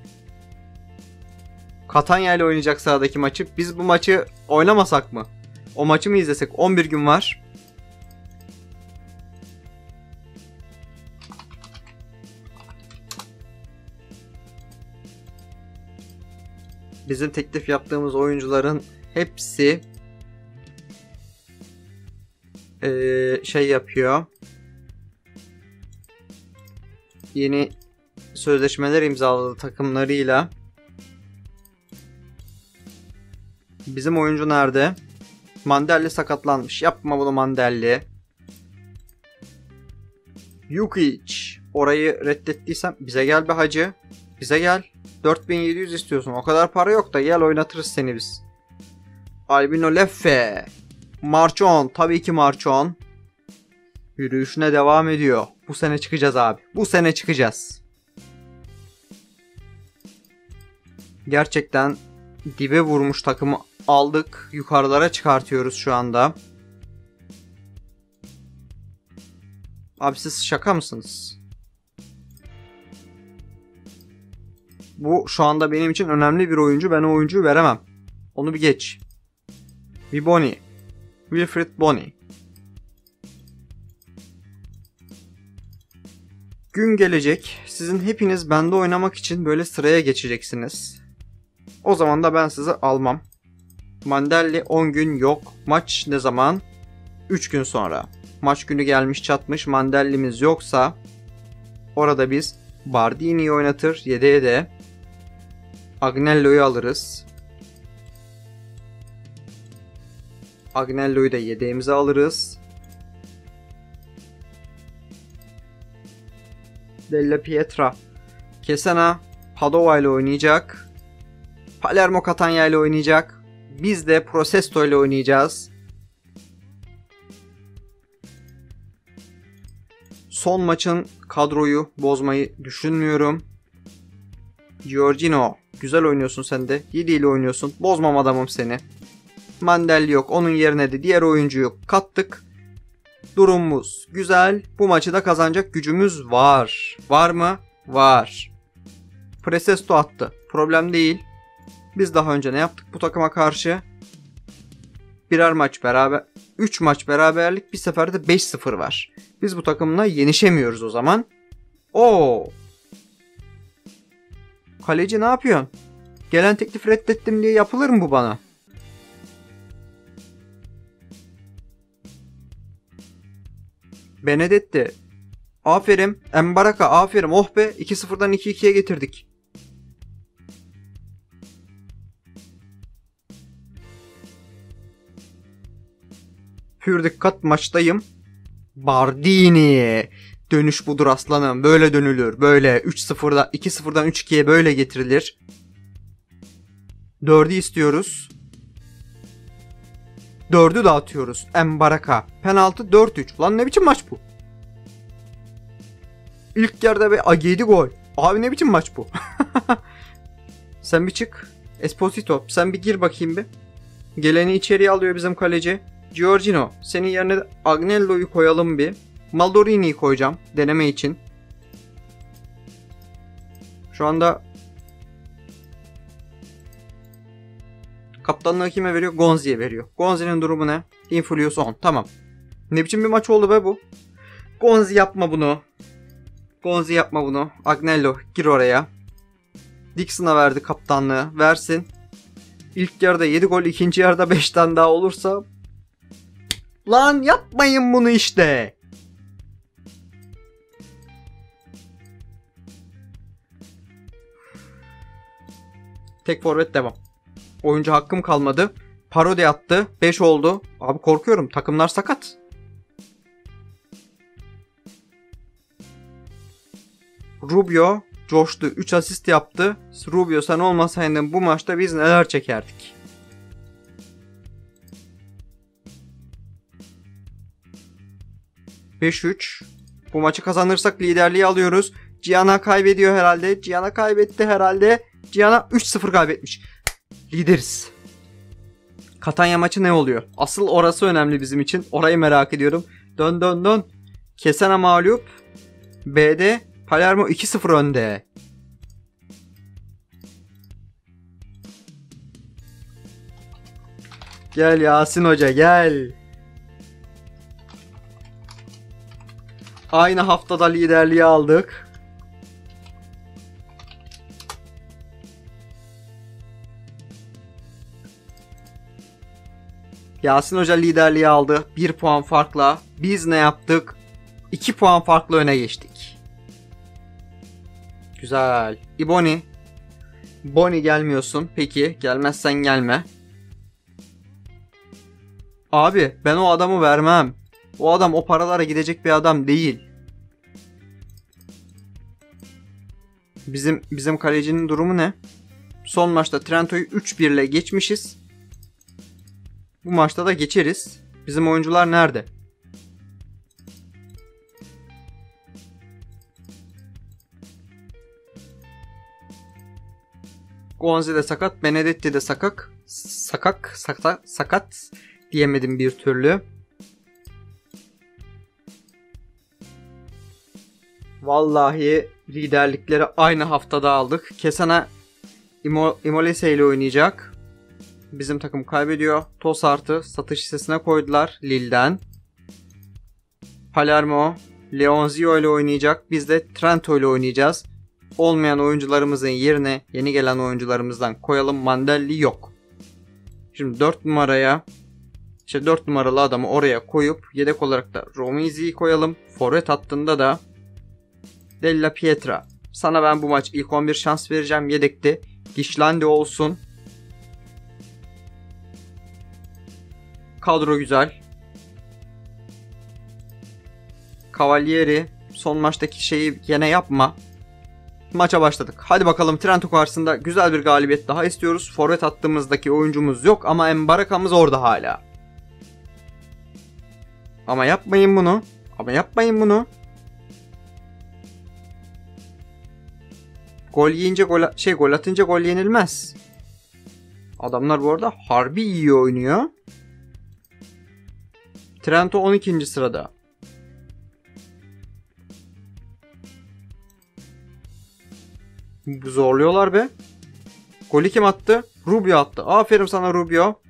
Catania ile oynayacak sahadaki maçı. Biz bu maçı oynamasak mı? O maçı mı izlesek? on bir gün var. Bizim teklif yaptığımız oyuncuların hepsi ee, şey yapıyor. Yeni sözleşmeler imzaladı takımlarıyla. Bizim oyuncu nerede? Mandelli sakatlanmış. Yapma bunu Mandelli. Jukic. Orayı reddettiysem bize gel be hacı. Bize gel. dört bin yedi yüz istiyorsun. O kadar para yok da gel oynatırız seni biz. Albino Leffe. Marchon. Tabii ki Marchon. Yürüyüşüne devam ediyor. Bu sene çıkacağız abi. Bu sene çıkacağız. Gerçekten dibe vurmuş takımı aldık. Yukarılara çıkartıyoruz şu anda. Abi siz şaka mısınız? Bu şu anda benim için önemli bir oyuncu. Ben o oyuncuyu veremem. Onu bir geç. Bir Boni. Wilfried Boni. Gün gelecek. Sizin hepiniz bende oynamak için böyle sıraya geçeceksiniz. O zaman da ben sizi almam. Mandelli on gün yok. Maç ne zaman? üç gün sonra. Maç günü gelmiş çatmış. Mandelli'miz yoksa orada biz Bardini'yi oynatır. Yedeğe de Agnello'yu alırız. Agnello'yu da yedeğimize alırız. Della Pietra Kesena Padova ile oynayacak. Palermo Catania ile oynayacak. Biz de Prosesto ile oynayacağız. Son maçın kadroyu bozmayı düşünmüyorum. Giorgino. Güzel oynuyorsun sen de. yedi ile oynuyorsun. Bozmam adamım seni. Mandelli yok. Onun yerine de diğer oyuncuyu kattık. Durumumuz güzel. Bu maçı da kazanacak gücümüz var. Var mı? Var. Presesto attı. Problem değil. Biz daha önce ne yaptık bu takıma karşı? Birer maç beraber. üç maç beraberlik, bir seferde beş sıfır var. Biz bu takımla yenişemiyoruz o zaman. Oo. Kaleci ne yapıyorsun? Gelen teklif reddettim diye yapılır mı bu bana? Benedetti. Aferin. Embaraka aferin. Oh be. iki sıfırdan iki ikiye getirdik. Pür dikkat maçtayım. Bardini. Dönüş budur aslanım. Böyle dönülür. Böyle üç sıfırda iki sıfırdan üç ikiye böyle getirilir. dördü istiyoruz. dördü dağıtıyoruz. Embaraka. Penaltı dört üç. Lan ne biçim maç bu? İlk yarıda bir yedi gol. Abi ne biçim maç bu? Sen bir çık. Esposito sen bir gir bakayım bir. Geleni içeriye alıyor bizim kaleci. Giorgino senin yerine Agnello'yu koyalım bir. Maldorini'yi koyacağım deneme için. Şu anda kaptanlığı kime veriyor? Gonzi'ye veriyor. Gonzi'nin durumu ne? Influence on. Tamam. Ne biçim bir maç oldu be bu? Gonzi yapma bunu. Gonzi yapma bunu. Agnello gir oraya. Dixon'a verdi kaptanlığı. Versin. İlk yarıda yedi gol, ikinci yarıda beş tane daha olursa... Lan yapmayın bunu işte. Tek forvet devam. Oyuncu hakkım kalmadı. Parodi attı. beş oldu. Abi korkuyorum. Takımlar sakat. Rubio coştu. üç asist yaptı. Rubio sen olmasaydın bu maçta biz neler çekerdik. beş üç. Bu maçı kazanırsak liderliği alıyoruz. Cihan'a kaybediyor herhalde. Cihan'a kaybetti herhalde. Cihan'a üç sıfır kaybetmiş. Lideriz. Katanya maçı ne oluyor? Asıl orası önemli bizim için. Orayı merak ediyorum. Dön dön dön. Kesena mağlup. B'de Palermo iki sıfır önde. Gel Yasin Hoca gel. Aynı haftada liderliği aldık. Yasin Hoca liderliği aldı. bir puan farkla. Biz ne yaptık? iki puan farklı öne geçtik. Güzel. İboni. Boni gelmiyorsun. Peki gelmezsen gelme. Abi ben o adamı vermem. O adam o paralara gidecek bir adam değil. Bizim bizim kalecinin durumu ne? Son maçta Trento'yu üç bir ile geçmişiz. Bu maçta da geçeriz. Bizim oyuncular nerede? Gonzi de sakat, Benedetti de sakak. Sakak, sakat, sakat diyemedim bir türlü. Vallahi liderlikleri aynı haftada aldık. Kesena Imo, Imolese ile oynayacak. Bizim takım kaybediyor. Tosart'ı satış listesine koydular Lille'den. Palermo Leonzio ile oynayacak. Biz de Trento ile oynayacağız. Olmayan oyuncularımızın yerine yeni gelen oyuncularımızdan koyalım. Mandelli yok. Şimdi dört numaraya işte dört numaralı adamı oraya koyup yedek olarak da Romizi'yi koyalım. Forvet hattında da Della Pietra. Sana ben bu maç ilk on bir şans vereceğim. Yedekte Gişlandi olsun. Kadro güzel. Cavalieri son maçtaki şeyi gene yapma. Maça başladık. Hadi bakalım Trento karşısında güzel bir galibiyet daha istiyoruz. Forvet hattımızdaki oyuncumuz yok ama Embaraka'mız orada hala. Ama yapmayın bunu. Ama yapmayın bunu. Gol yiyince gol şey gol atınca gol yenilmez. Adamlar bu arada harbi iyi oynuyor. Trento on ikinci sırada. Zorluyorlar be. Golü kim attı? Rubio attı. Aferin sana Rubio.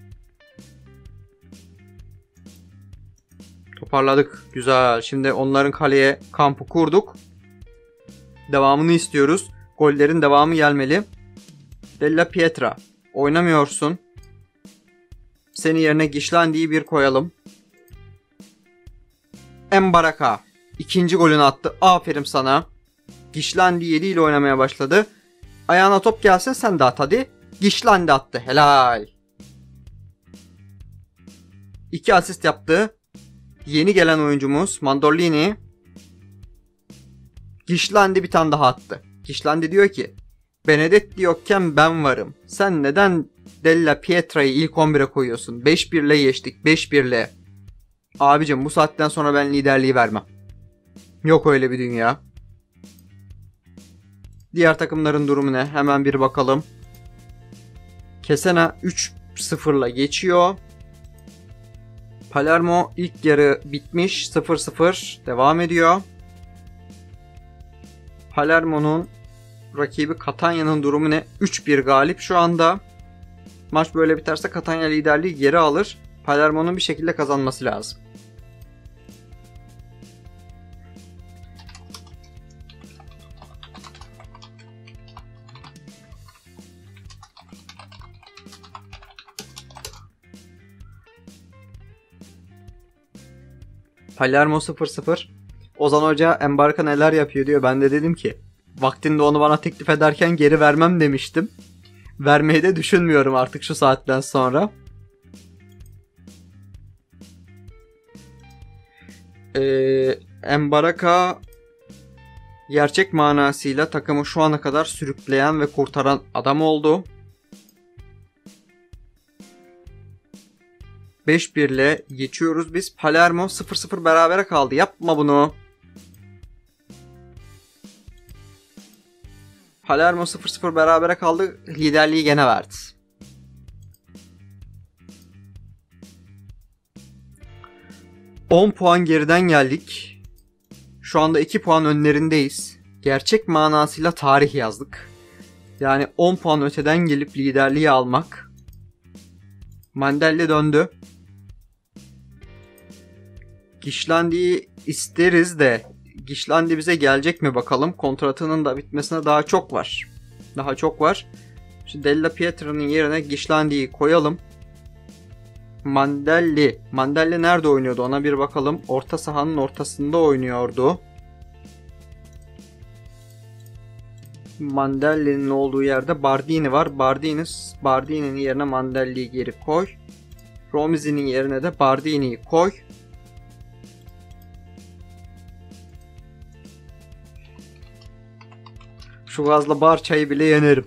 Toparladık. Güzel. Şimdi onların kaleye kampı kurduk. Devamını istiyoruz. Gollerin devamı gelmeli. Della Pietra. Oynamıyorsun. Senin yerine Gişlandi'yi bir koyalım. Embaraka. İkinci golünü attı. Aferin sana. Gişlandi yedi ile oynamaya başladı. Ayağına top gelsin sen de at hadi. Gişlandi attı. Helal. iki asist yaptı. Yeni gelen oyuncumuz Mandolini. Gishlandi bir tane daha attı. Gishlandi diyor ki Benedetti yokken ben varım. Sen neden Della Pietra'yı ilk on bire koyuyorsun? beş bir ile geçtik. beş bir ile. Abicim bu saatten sonra ben liderliği vermem. Yok öyle bir dünya. Diğer takımların durumu ne? Hemen bir bakalım. Cesena üç sıfırla geçiyor. Palermo ilk yarı bitmiş. sıfır sıfır devam ediyor. Palermo'nun rakibi Catania'nın durumu ne? üç bir galip şu anda. Maç böyle biterse Catania liderliği geri alır. Palermo'nun bir şekilde kazanması lazım. Palermo sıfır sıfır. Ozan Hoca Embarka neler yapıyor diyor. Ben de dedim ki vaktinde onu bana teklif ederken geri vermem demiştim. Vermeyi de düşünmüyorum artık şu saatten sonra. Ee, Embarka gerçek manasıyla takımı şu ana kadar sürükleyen ve kurtaran adam oldu. beş bir ile geçiyoruz biz. Palermo sıfır sıfır berabere kaldı. Yapma bunu. Palermo sıfır sıfır berabere kaldı. Liderliği gene verdi. on puan geriden geldik. Şu anda iki puan önlerindeyiz. Gerçek manasıyla tarih yazdık. Yani on puan öteden gelip liderliği almak. Mandelli döndü. Gishlandi'yi isteriz de Gishlandi bize gelecek mi bakalım. Kontratının da bitmesine daha çok var. Daha çok var. Şimdi Della Pietra'nın yerine Gishlandi'yi koyalım. Mandelli. Mandelli nerede oynuyordu ona bir bakalım. Orta sahanın ortasında oynuyordu. Mandelli'nin olduğu yerde Bardini var. Bardini, Bardini'nin yerine Mandelli'yi geri koy. Romizi'nin yerine de Bardini'yi koy. Şu gazla Barça'yı bile yenerim.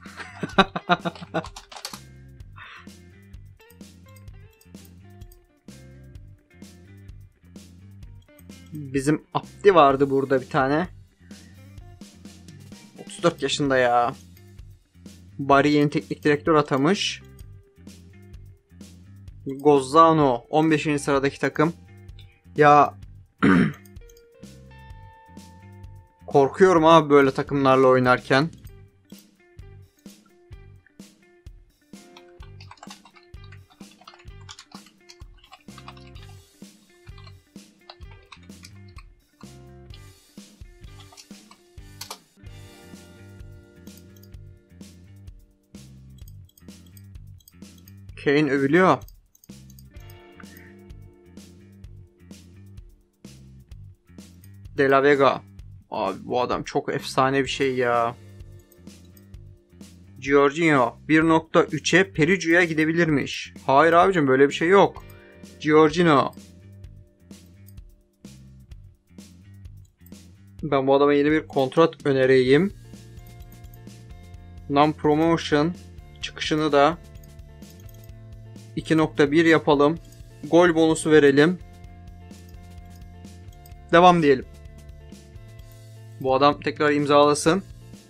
Bizim Abdi vardı burada bir tane. otuz dört yaşında ya. Bari yeni teknik direktör atamış. Gozzano on beşinci sıradaki takım. Ya korkuyorum abi böyle takımlarla oynarken. Kane övülüyor. De La Vega. Abi bu adam çok efsane bir şey ya. Jorginho bir nokta üçe Perugia'ya gidebilirmiş. Hayır abicim böyle bir şey yok. Jorginho. Ben bu adama yeni bir kontrat önereyim. Non-promotion çıkışını da iki nokta bir yapalım. Gol bonusu verelim. Devam diyelim. Bu adam tekrar imzalasın.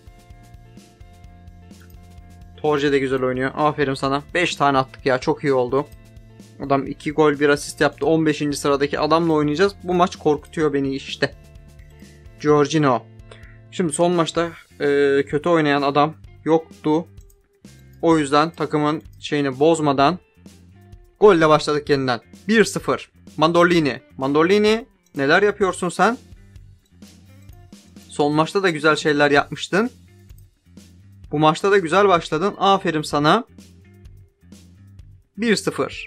Torje de güzel oynuyor. Aferin sana. beş tane attık ya. Çok iyi oldu. Adam iki gol bir asist yaptı. on beşinci sıradaki adamla oynayacağız. Bu maç korkutuyor beni işte. Jorginho. Şimdi son maçta e, kötü oynayan adam yoktu. O yüzden takımın şeyini bozmadan golle başladık yeniden. bir sıfır. Mandolini. Mandolini neler yapıyorsun sen? Son maçta da güzel şeyler yapmıştın. Bu maçta da güzel başladın. Aferin sana. bir sıfır.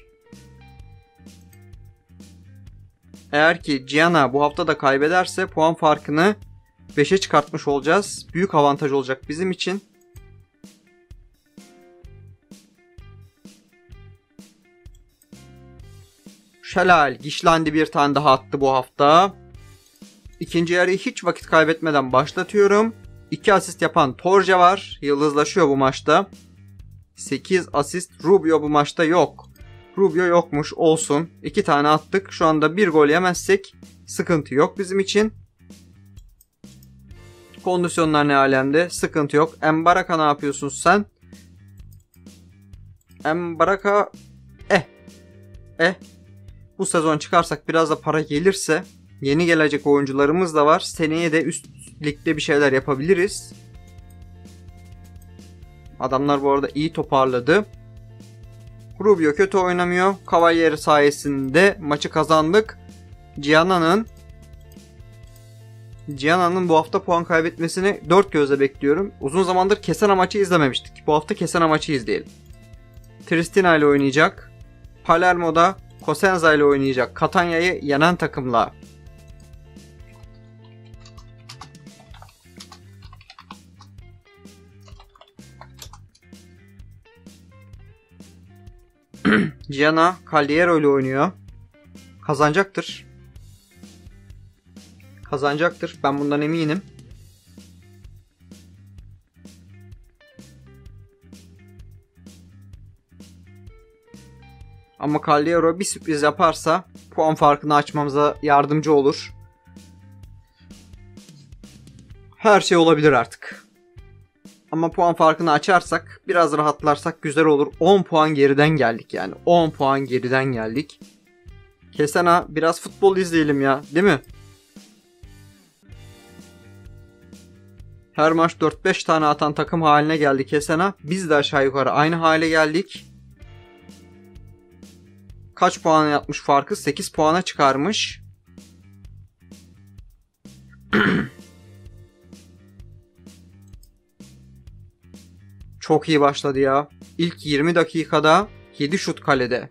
Eğer ki Gianna bu hafta da kaybederse puan farkını beşe çıkartmış olacağız. Büyük avantaj olacak bizim için. Şelal Gişlendi bir tane daha attı bu hafta. İkinci yarıyı hiç vakit kaybetmeden başlatıyorum. iki asist yapan Torje var. Yıldızlaşıyor bu maçta. sekiz asist Rubio bu maçta yok. Rubio yokmuş, olsun. iki tane attık. Şu anda bir gol yemezsek sıkıntı yok bizim için. Kondisyonlar ne alemde? Sıkıntı yok. Embaraka ne yapıyorsun sen? Embaraka eh. Eh. Bu sezon çıkarsak biraz da para gelirse yeni gelecek oyuncularımız da var. Seneye de üst ligde bir şeyler yapabiliriz. Adamlar bu arada iyi toparladı. Rubio kötü oynamıyor. Cavalieri sayesinde maçı kazandık. Gianna'nın Gianna'nın bu hafta puan kaybetmesini dört gözle bekliyorum. Uzun zamandır Cesena maçı izlememiştik. Bu hafta Cesena maçı izleyelim. Tristina ile oynayacak. Palermo'da Cosenza ile oynayacak. Catania'yı yenen takımla. Gianna Caldiero ile oynuyor. Kazanacaktır. Kazanacaktır. Ben bundan eminim. Ama Caldiero bir sürpriz yaparsa puan farkını açmamıza yardımcı olur. Her şey olabilir artık. Ama puan farkını açarsak, biraz rahatlarsak güzel olur. on puan geriden geldik yani. on puan geriden geldik. Cesena biraz futbol izleyelim ya, değil mi? Her maç dört beş tane atan takım haline geldi Cesena. Biz de aşağı yukarı aynı hale geldik. Kaç puan yapmış farkı? sekiz puana çıkarmış. Çok iyi başladı ya. İlk yirmi dakikada yedi şut kalede.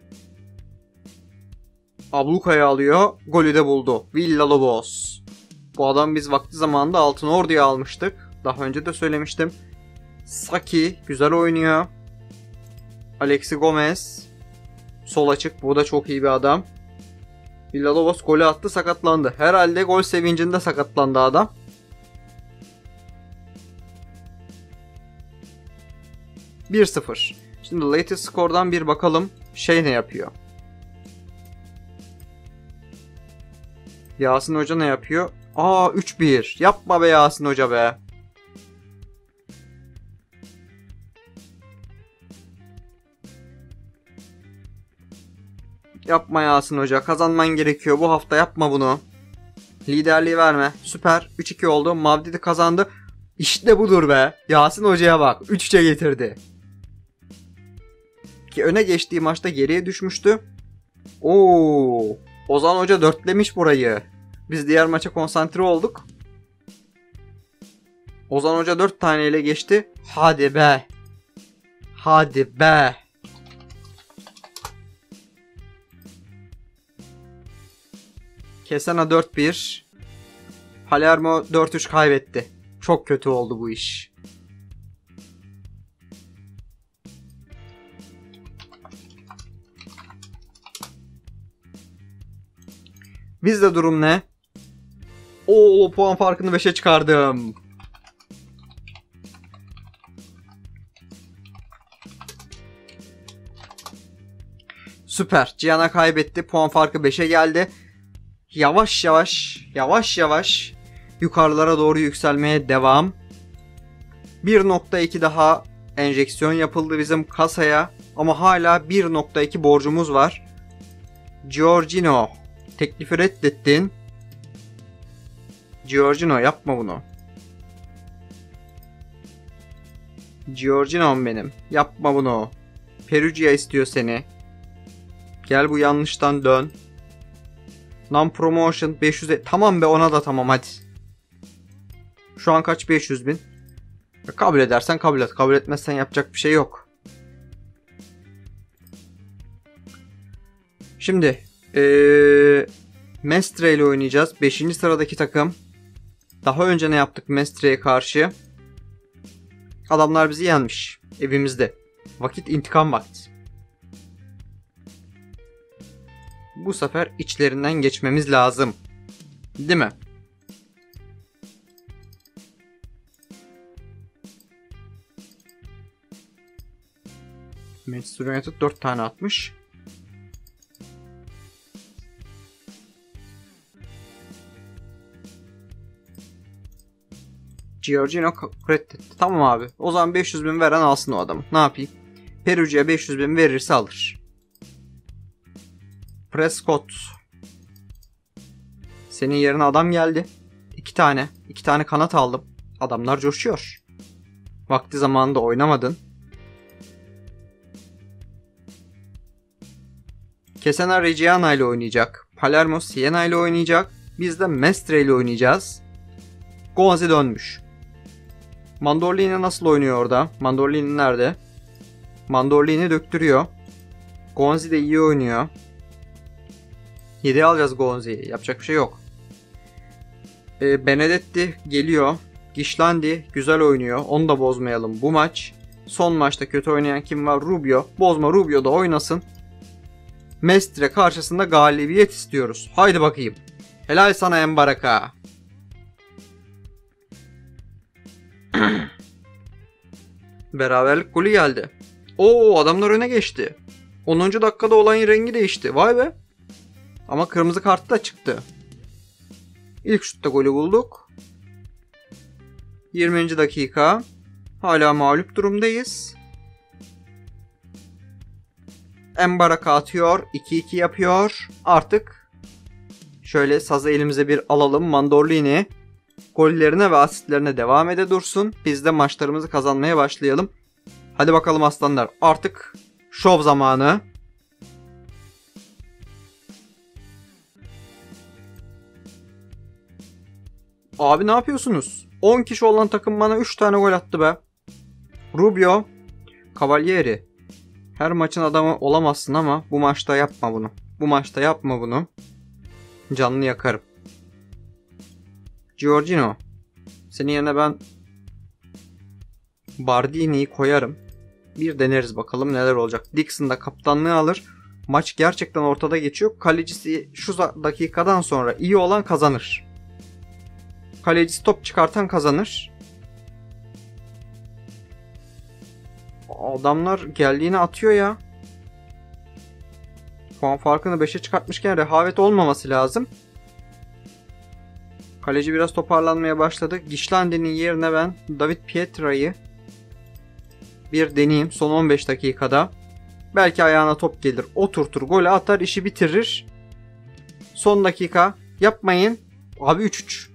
Abluka'yı alıyor. Golü de buldu. Villalobos. Bu adam biz vakti zamanında Altınordu'ya almıştık. Daha önce de söylemiştim. Saki güzel oynuyor. Alexi Gomez. Sol açık. Bu da çok iyi bir adam. Villalobos golü attı, sakatlandı. Herhalde gol sevincinde sakatlandı adam. bir sıfır. Şimdi latest skordan bir bakalım. Şey ne yapıyor? Yasin Hoca ne yapıyor? Aa üç bir. Yapma be Yasin Hoca be. Yapma Yasin Hoca. Kazanman gerekiyor. Bu hafta yapma bunu. Liderliği verme. Süper. üç iki oldu. Mavdidi kazandı. İşte budur be. Yasin Hoca'ya bak. üç üçe getirdi. Ki öne geçtiği maçta geriye düşmüştü. Oo, Ozan Hoca dörtlemiş burayı. Biz diğer maça konsantre olduk. Ozan Hoca dört taneyle geçti. Hadi be. Hadi be. Cesena dört bir. Palermo dört üç kaybetti. Çok kötü oldu bu iş. Bizde durum ne? Oo, puan farkını beşe çıkardım. Süper. Gianna kaybetti. Puan farkı beşe geldi. Yavaş yavaş, yavaş yavaş yukarılara doğru yükselmeye devam. bir nokta iki daha enjeksiyon yapıldı bizim kasaya. Ama hala bir nokta iki borcumuz var. Giorgino, teklifi reddettin. Giorgino yapma bunu. Giorgino'm benim. Yapma bunu. Perugia istiyor seni. Gel bu yanlıştan dön. Non promotion beş yüz. Tamam be, ona da tamam hadi. Şu an kaç? beş yüz bin. Kabul edersen kabul et. Kabul etmezsen yapacak bir şey yok. Şimdi ee, Mestre ile oynayacağız. beşinci sıradaki takım. Daha önce ne yaptık Mestre'ye karşı? Adamlar bizi yenmiş. Evimizde. Vakit intikam vakti. Bu sefer içlerinden geçmemiz lazım. Değil mi? Manchester United dört tane atmış. Giorgino reddetti. Tamam abi. O zaman beş yüz bin veren alsın o adamı. Ne yapayım? Perugia'ya beş yüz bin verirse alır. Prescott. Senin yerine adam geldi. İki tane. iki tane kanat aldım. Adamlar coşuyor. Vakti zamanında oynamadın. Cesena Reggiana ile oynayacak. Palermo Siena ile oynayacak. Biz de Mestre ile oynayacağız. Gonzi dönmüş. Mandorlini nasıl oynuyor orada? Mandorlini nerede? Mandorlini döktürüyor. Gonzi de iyi oynuyor. yedi alacağız Gonzi'yi. Yapacak bir şey yok. E, Benedetti geliyor. Gishlandi güzel oynuyor. Onu da bozmayalım bu maç. Son maçta kötü oynayan kim var? Rubio. Bozma, Rubio da oynasın. Mestre karşısında galibiyet istiyoruz. Haydi bakayım. Helal sana Embaraka. Beraberlik golü geldi. Oo, adamlar öne geçti. onuncu dakikada olayın rengi değişti. Vay be. Ama kırmızı kart da çıktı. İlk şutta golü bulduk. yirminci dakika. Hala mağlup durumdayız. Embaraka atıyor. iki iki yapıyor. Artık şöyle sazı elimize bir alalım. Mandorlini gollerine ve asistlerine devam ede dursun. Biz de maçlarımızı kazanmaya başlayalım. Hadi bakalım aslanlar. Artık şov zamanı. Abi ne yapıyorsunuz? on kişi olan takım bana üç tane gol attı be. Rubio, Cavalieri. Her maçın adamı olamazsın ama bu maçta yapma bunu. Bu maçta yapma bunu. Canını yakarım. Giorgino. Senin yerine ben Bardini'yi koyarım. Bir deneriz bakalım neler olacak. Dixon da kaptanlığı alır. Maç gerçekten ortada geçiyor. Kalecisi şu dakikadan sonra iyi olan kazanır. Kalecisi top çıkartan kazanır. Adamlar geldiğini atıyor ya. Puan farkını beşe çıkartmışken rehavet olmaması lazım. Kaleci biraz toparlanmaya başladı. Gishlandi'nin yerine ben David Pietra'yı bir deneyeyim son on beş dakikada. Belki ayağına top gelir. Oturtur, golü atar, işi bitirir. Son dakika. Yapmayın. Abi üç üç.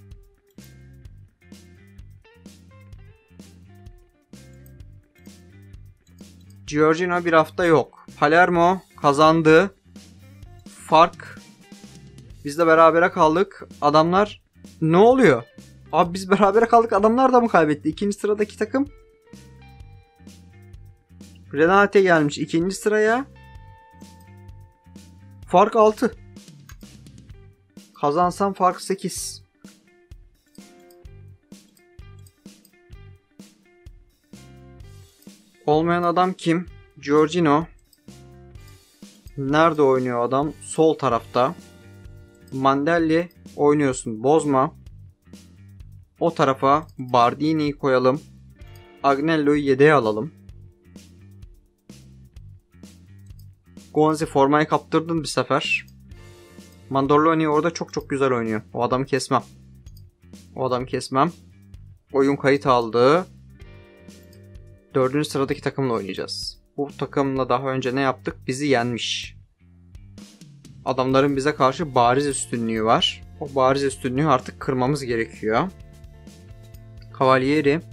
Giorgino bir hafta yok. Palermo kazandı. Fark. Biz de berabere kaldık. Adamlar ne oluyor? Abi biz berabere kaldık. Adamlar da mı kaybetti? İkinci sıradaki takım. Renate gelmiş ikinci sıraya. Fark altı. Kazansam fark sekiz. Olmayan adam kim? Giorgino. Nerede oynuyor adam? Sol tarafta. Mandelli oynuyorsun. Bozma. O tarafa Bardini'yi koyalım. Agnello'yu yedeğe alalım. Gonzi formayı kaptırdın bir sefer. Mandorloni orada çok çok güzel oynuyor. O adamı kesmem. O adamı kesmem. Oyun kayıt aldı. Dördüncü sıradaki takımla oynayacağız. Bu takımla daha önce ne yaptık? Bizi yenmiş. Adamların bize karşı bariz üstünlüğü var. O bariz üstünlüğü artık kırmamız gerekiyor. Cavalieri.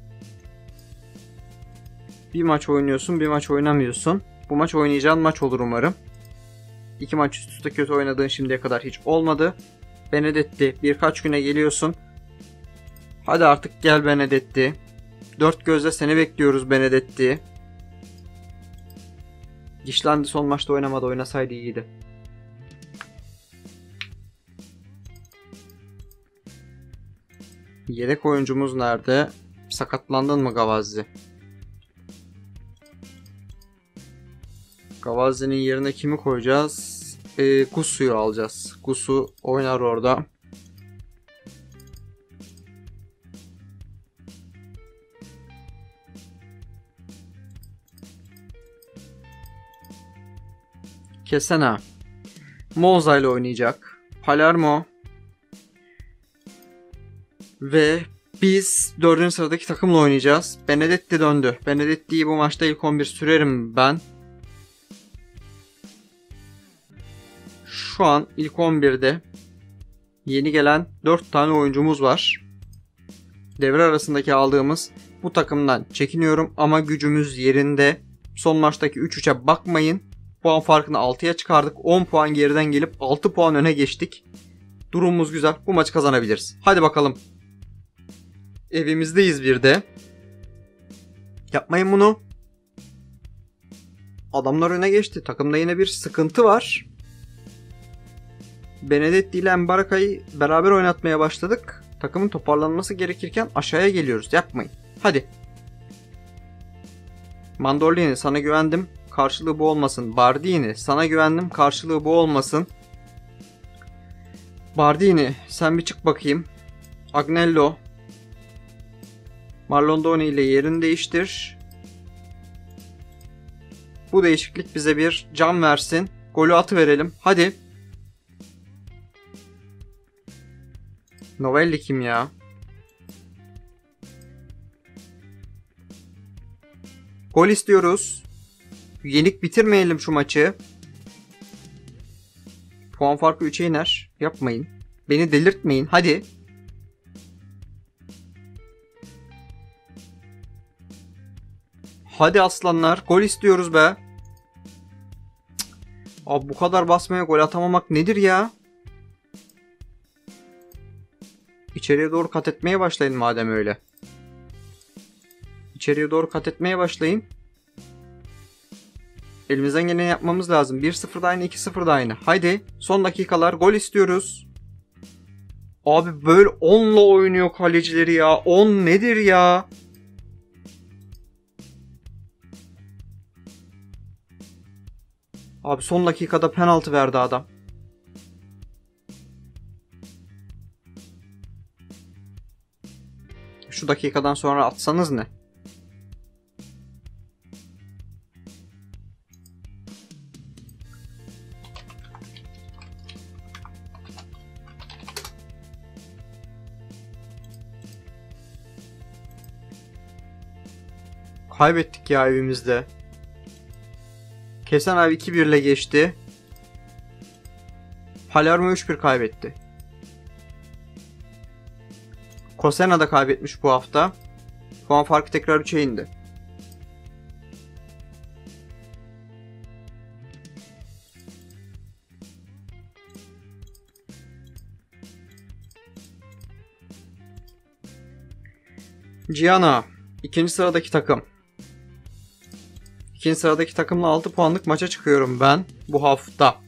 Bir maç oynuyorsun, bir maç oynamıyorsun. Bu maç oynayacağın maç olur umarım. İki maç üst üste kötü oynadığın şimdiye kadar hiç olmadı. Benedetti, birkaç güne geliyorsun. Hadi artık gel Benedetti. Dört gözle seni bekliyoruz Benedetti. Gishlandi son maçta oynamadı, oynasaydı iyiydi. Yedek oyuncumuz nerede? Sakatlandın mı Gavazzi? Gavazzi'nin yerine kimi koyacağız? e, Gusu'yu alacağız. Gusu oynar orada. Kesena Monza ile oynayacak. Palermo ve biz dördüncü sıradaki takımla oynayacağız. Benedetti döndü. Benedetti'yi bu maçta ilk on bir sürerim ben. Şu an ilk on birde yeni gelen dört tane oyuncumuz var. Devre arasındaki aldığımız bu takımdan çekiniyorum ama gücümüz yerinde. Son maçtaki üç üçe bakmayın. Puan farkını altıya çıkardık. on puan geriden gelip altı puan öne geçtik. Durumumuz güzel. Bu maçı kazanabiliriz. Hadi bakalım. Evimizdeyiz bir de. Yapmayın bunu. Adamlar öne geçti. Takımda yine bir sıkıntı var. Benedetti ile Mbaraka'yı beraber oynatmaya başladık. Takımın toparlanması gerekirken aşağıya geliyoruz. Yapmayın. Hadi. Mandolini sana güvendim. Karşılığı bu olmasın. Bardini sana güvendim. Karşılığı bu olmasın. Bardini sen bir çık bakayım. Agnello. Marlon ile yerini değiştir. Bu değişiklik bize bir can versin. Golü atıverelim. Hadi. Novelli kim ya? Gol istiyoruz. Yenik bitirmeyelim şu maçı. Puan farkı üçe iner. Yapmayın. Beni delirtmeyin. Hadi. Hadi aslanlar. Gol istiyoruz be. Cık. Abi bu kadar basmaya gol atamamak nedir ya? İçeriye doğru kat etmeye başlayın madem öyle. İçeriye doğru kat etmeye başlayın. Elimizden geleni yapmamız lazım. bir sıfır da aynı, iki sıfır da aynı. Haydi. Son dakikalar. Gol istiyoruz. Abi böyle onla oynuyor kalecileri ya. on nedir ya? Abi son dakikada penaltı verdi adam. Şu dakikadan sonra atsanız ne? Kaybettik ya evimizde. Kesen abi iki bir ile geçti. Palermo üç bir kaybetti. Cosena da kaybetmiş bu hafta. Puan farkı tekrar üçe indi. Gianna ikinci sıradaki takım. İkinci sıradaki takımla altı puanlık maça çıkıyorum ben bu hafta.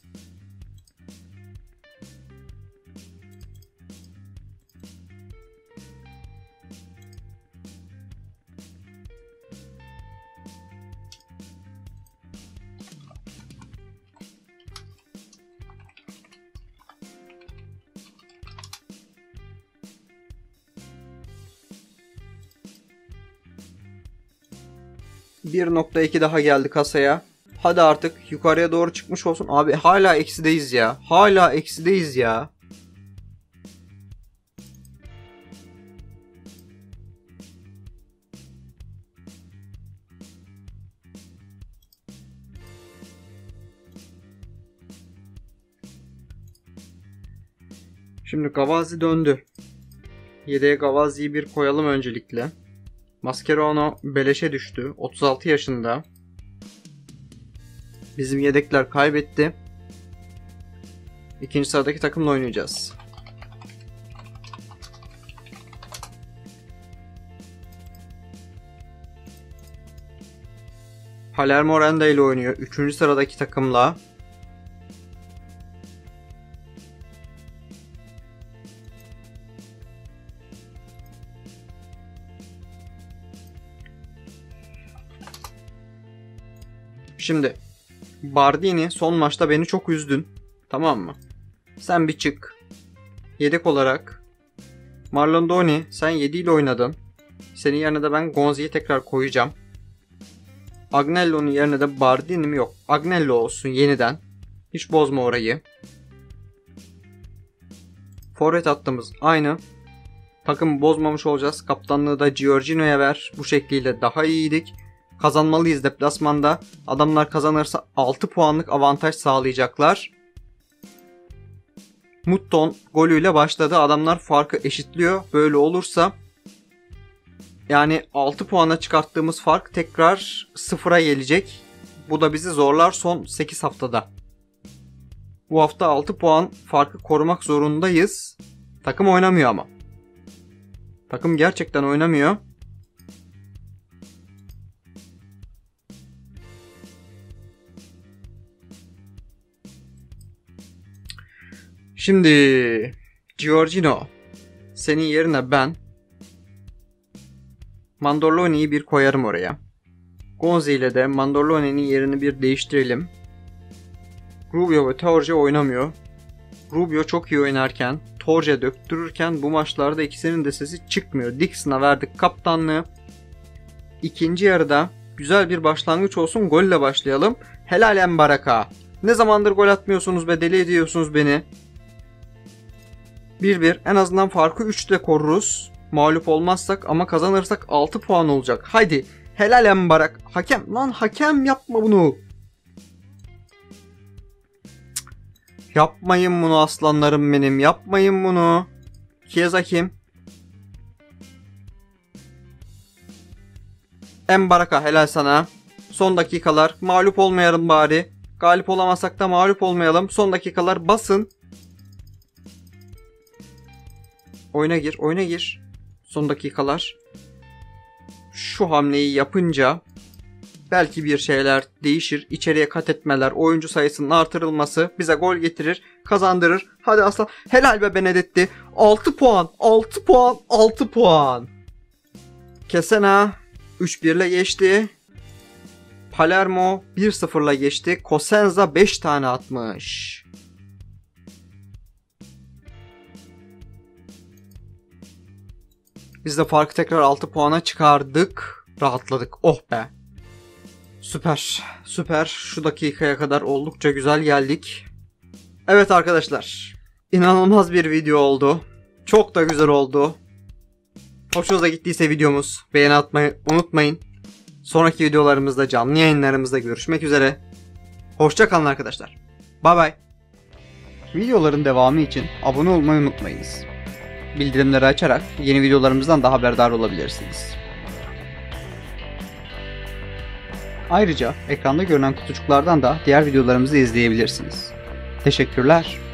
bir nokta iki daha geldi kasaya. Hadi artık yukarıya doğru çıkmış olsun. Abi hala eksideyiz ya. Hala eksideyiz ya. Şimdi Gavazzi döndü. Yedeğe Gavazzi'yi bir koyalım öncelikle. Mascherano beleşe düştü. otuz altı yaşında. Bizim yedekler kaybetti. İkinci sıradaki takımla oynayacağız. Palermo Renda ile oynuyor. Üçüncü sıradaki takımla. Şimdi Bardini son maçta beni çok üzdün. Tamam mı? Sen bir çık. Yedek olarak. Marlon Doni sen yedi ile oynadın. Senin yerine de ben Gonzi'yi tekrar koyacağım. Agnello'nun yerine de Bardini mi yok? Agnello olsun yeniden. Hiç bozma orayı. Forvet hattımız aynı. Takımı bozmamış olacağız. Kaptanlığı da Giorgino'ya ver. Bu şekliyle daha iyiydik. Kazanmalıyız deplasmanda. Adamlar kazanırsa altı puanlık avantaj sağlayacaklar. Mutton golüyle başladı. Adamlar farkı eşitliyor. Böyle olursa yani altı puana çıkarttığımız fark tekrar sıfıra gelecek. Bu da bizi zorlar son sekiz haftada. Bu hafta altı puan farkı korumak zorundayız. Takım oynamıyor ama. Takım gerçekten oynamıyor. Şimdi Giorgino, senin yerine ben Mandorloni'yi bir koyarım oraya. Gonzi ile de Mandorloni'nin yerini bir değiştirelim. Rubio ve Torje oynamıyor. Rubio çok iyi oynarken, Torje döktürürken bu maçlarda ikisinin de sesi çıkmıyor. Dixon'a verdik kaptanlığı. İkinci yarıda güzel bir başlangıç olsun. Golle başlayalım. Helal Mbaraka. Ne zamandır gol atmıyorsunuz be, deli ediyorsunuz beni. bir bir. En azından farkı üçle koruruz. Mağlup olmazsak ama kazanırsak altı puan olacak. Haydi. Helal Mbarak. Hakem. Lan hakem yapma bunu. Cık. Yapmayın bunu aslanlarım benim. Yapmayın bunu. Chiesa kim? Mbaraka helal sana. Son dakikalar. Mağlup olmayalım bari. Galip olamazsak da mağlup olmayalım. Son dakikalar basın. Oyuna gir, oyuna gir. Son dakikalar. Şu hamleyi yapınca belki bir şeyler değişir. İçeriye kat etmeler, oyuncu sayısının artırılması bize gol getirir, kazandırır. Hadi aslan. Helal be Benedetti. altı puan, altı puan, altı puan. Kesena üç bir ile geçti. Palermo bir sıfır ile geçti. Cosenza beş tane atmış. Biz de farkı tekrar altı puana çıkardık. Rahatladık. Oh be. Süper. Süper. Şu dakikaya kadar oldukça güzel geldik. Evet arkadaşlar. İnanılmaz bir video oldu. Çok da güzel oldu. Hoşunuza gittiyse videomuz beğeni atmayı unutmayın. Sonraki videolarımızda, canlı yayınlarımızda görüşmek üzere. Hoşça kalın arkadaşlar. Bye bye. Videoların devamı için abone olmayı unutmayınız. Bildirimleri açarak yeni videolarımızdan da haberdar olabilirsiniz. Ayrıca ekranda görünen kutucuklardan da diğer videolarımızı izleyebilirsiniz. Teşekkürler.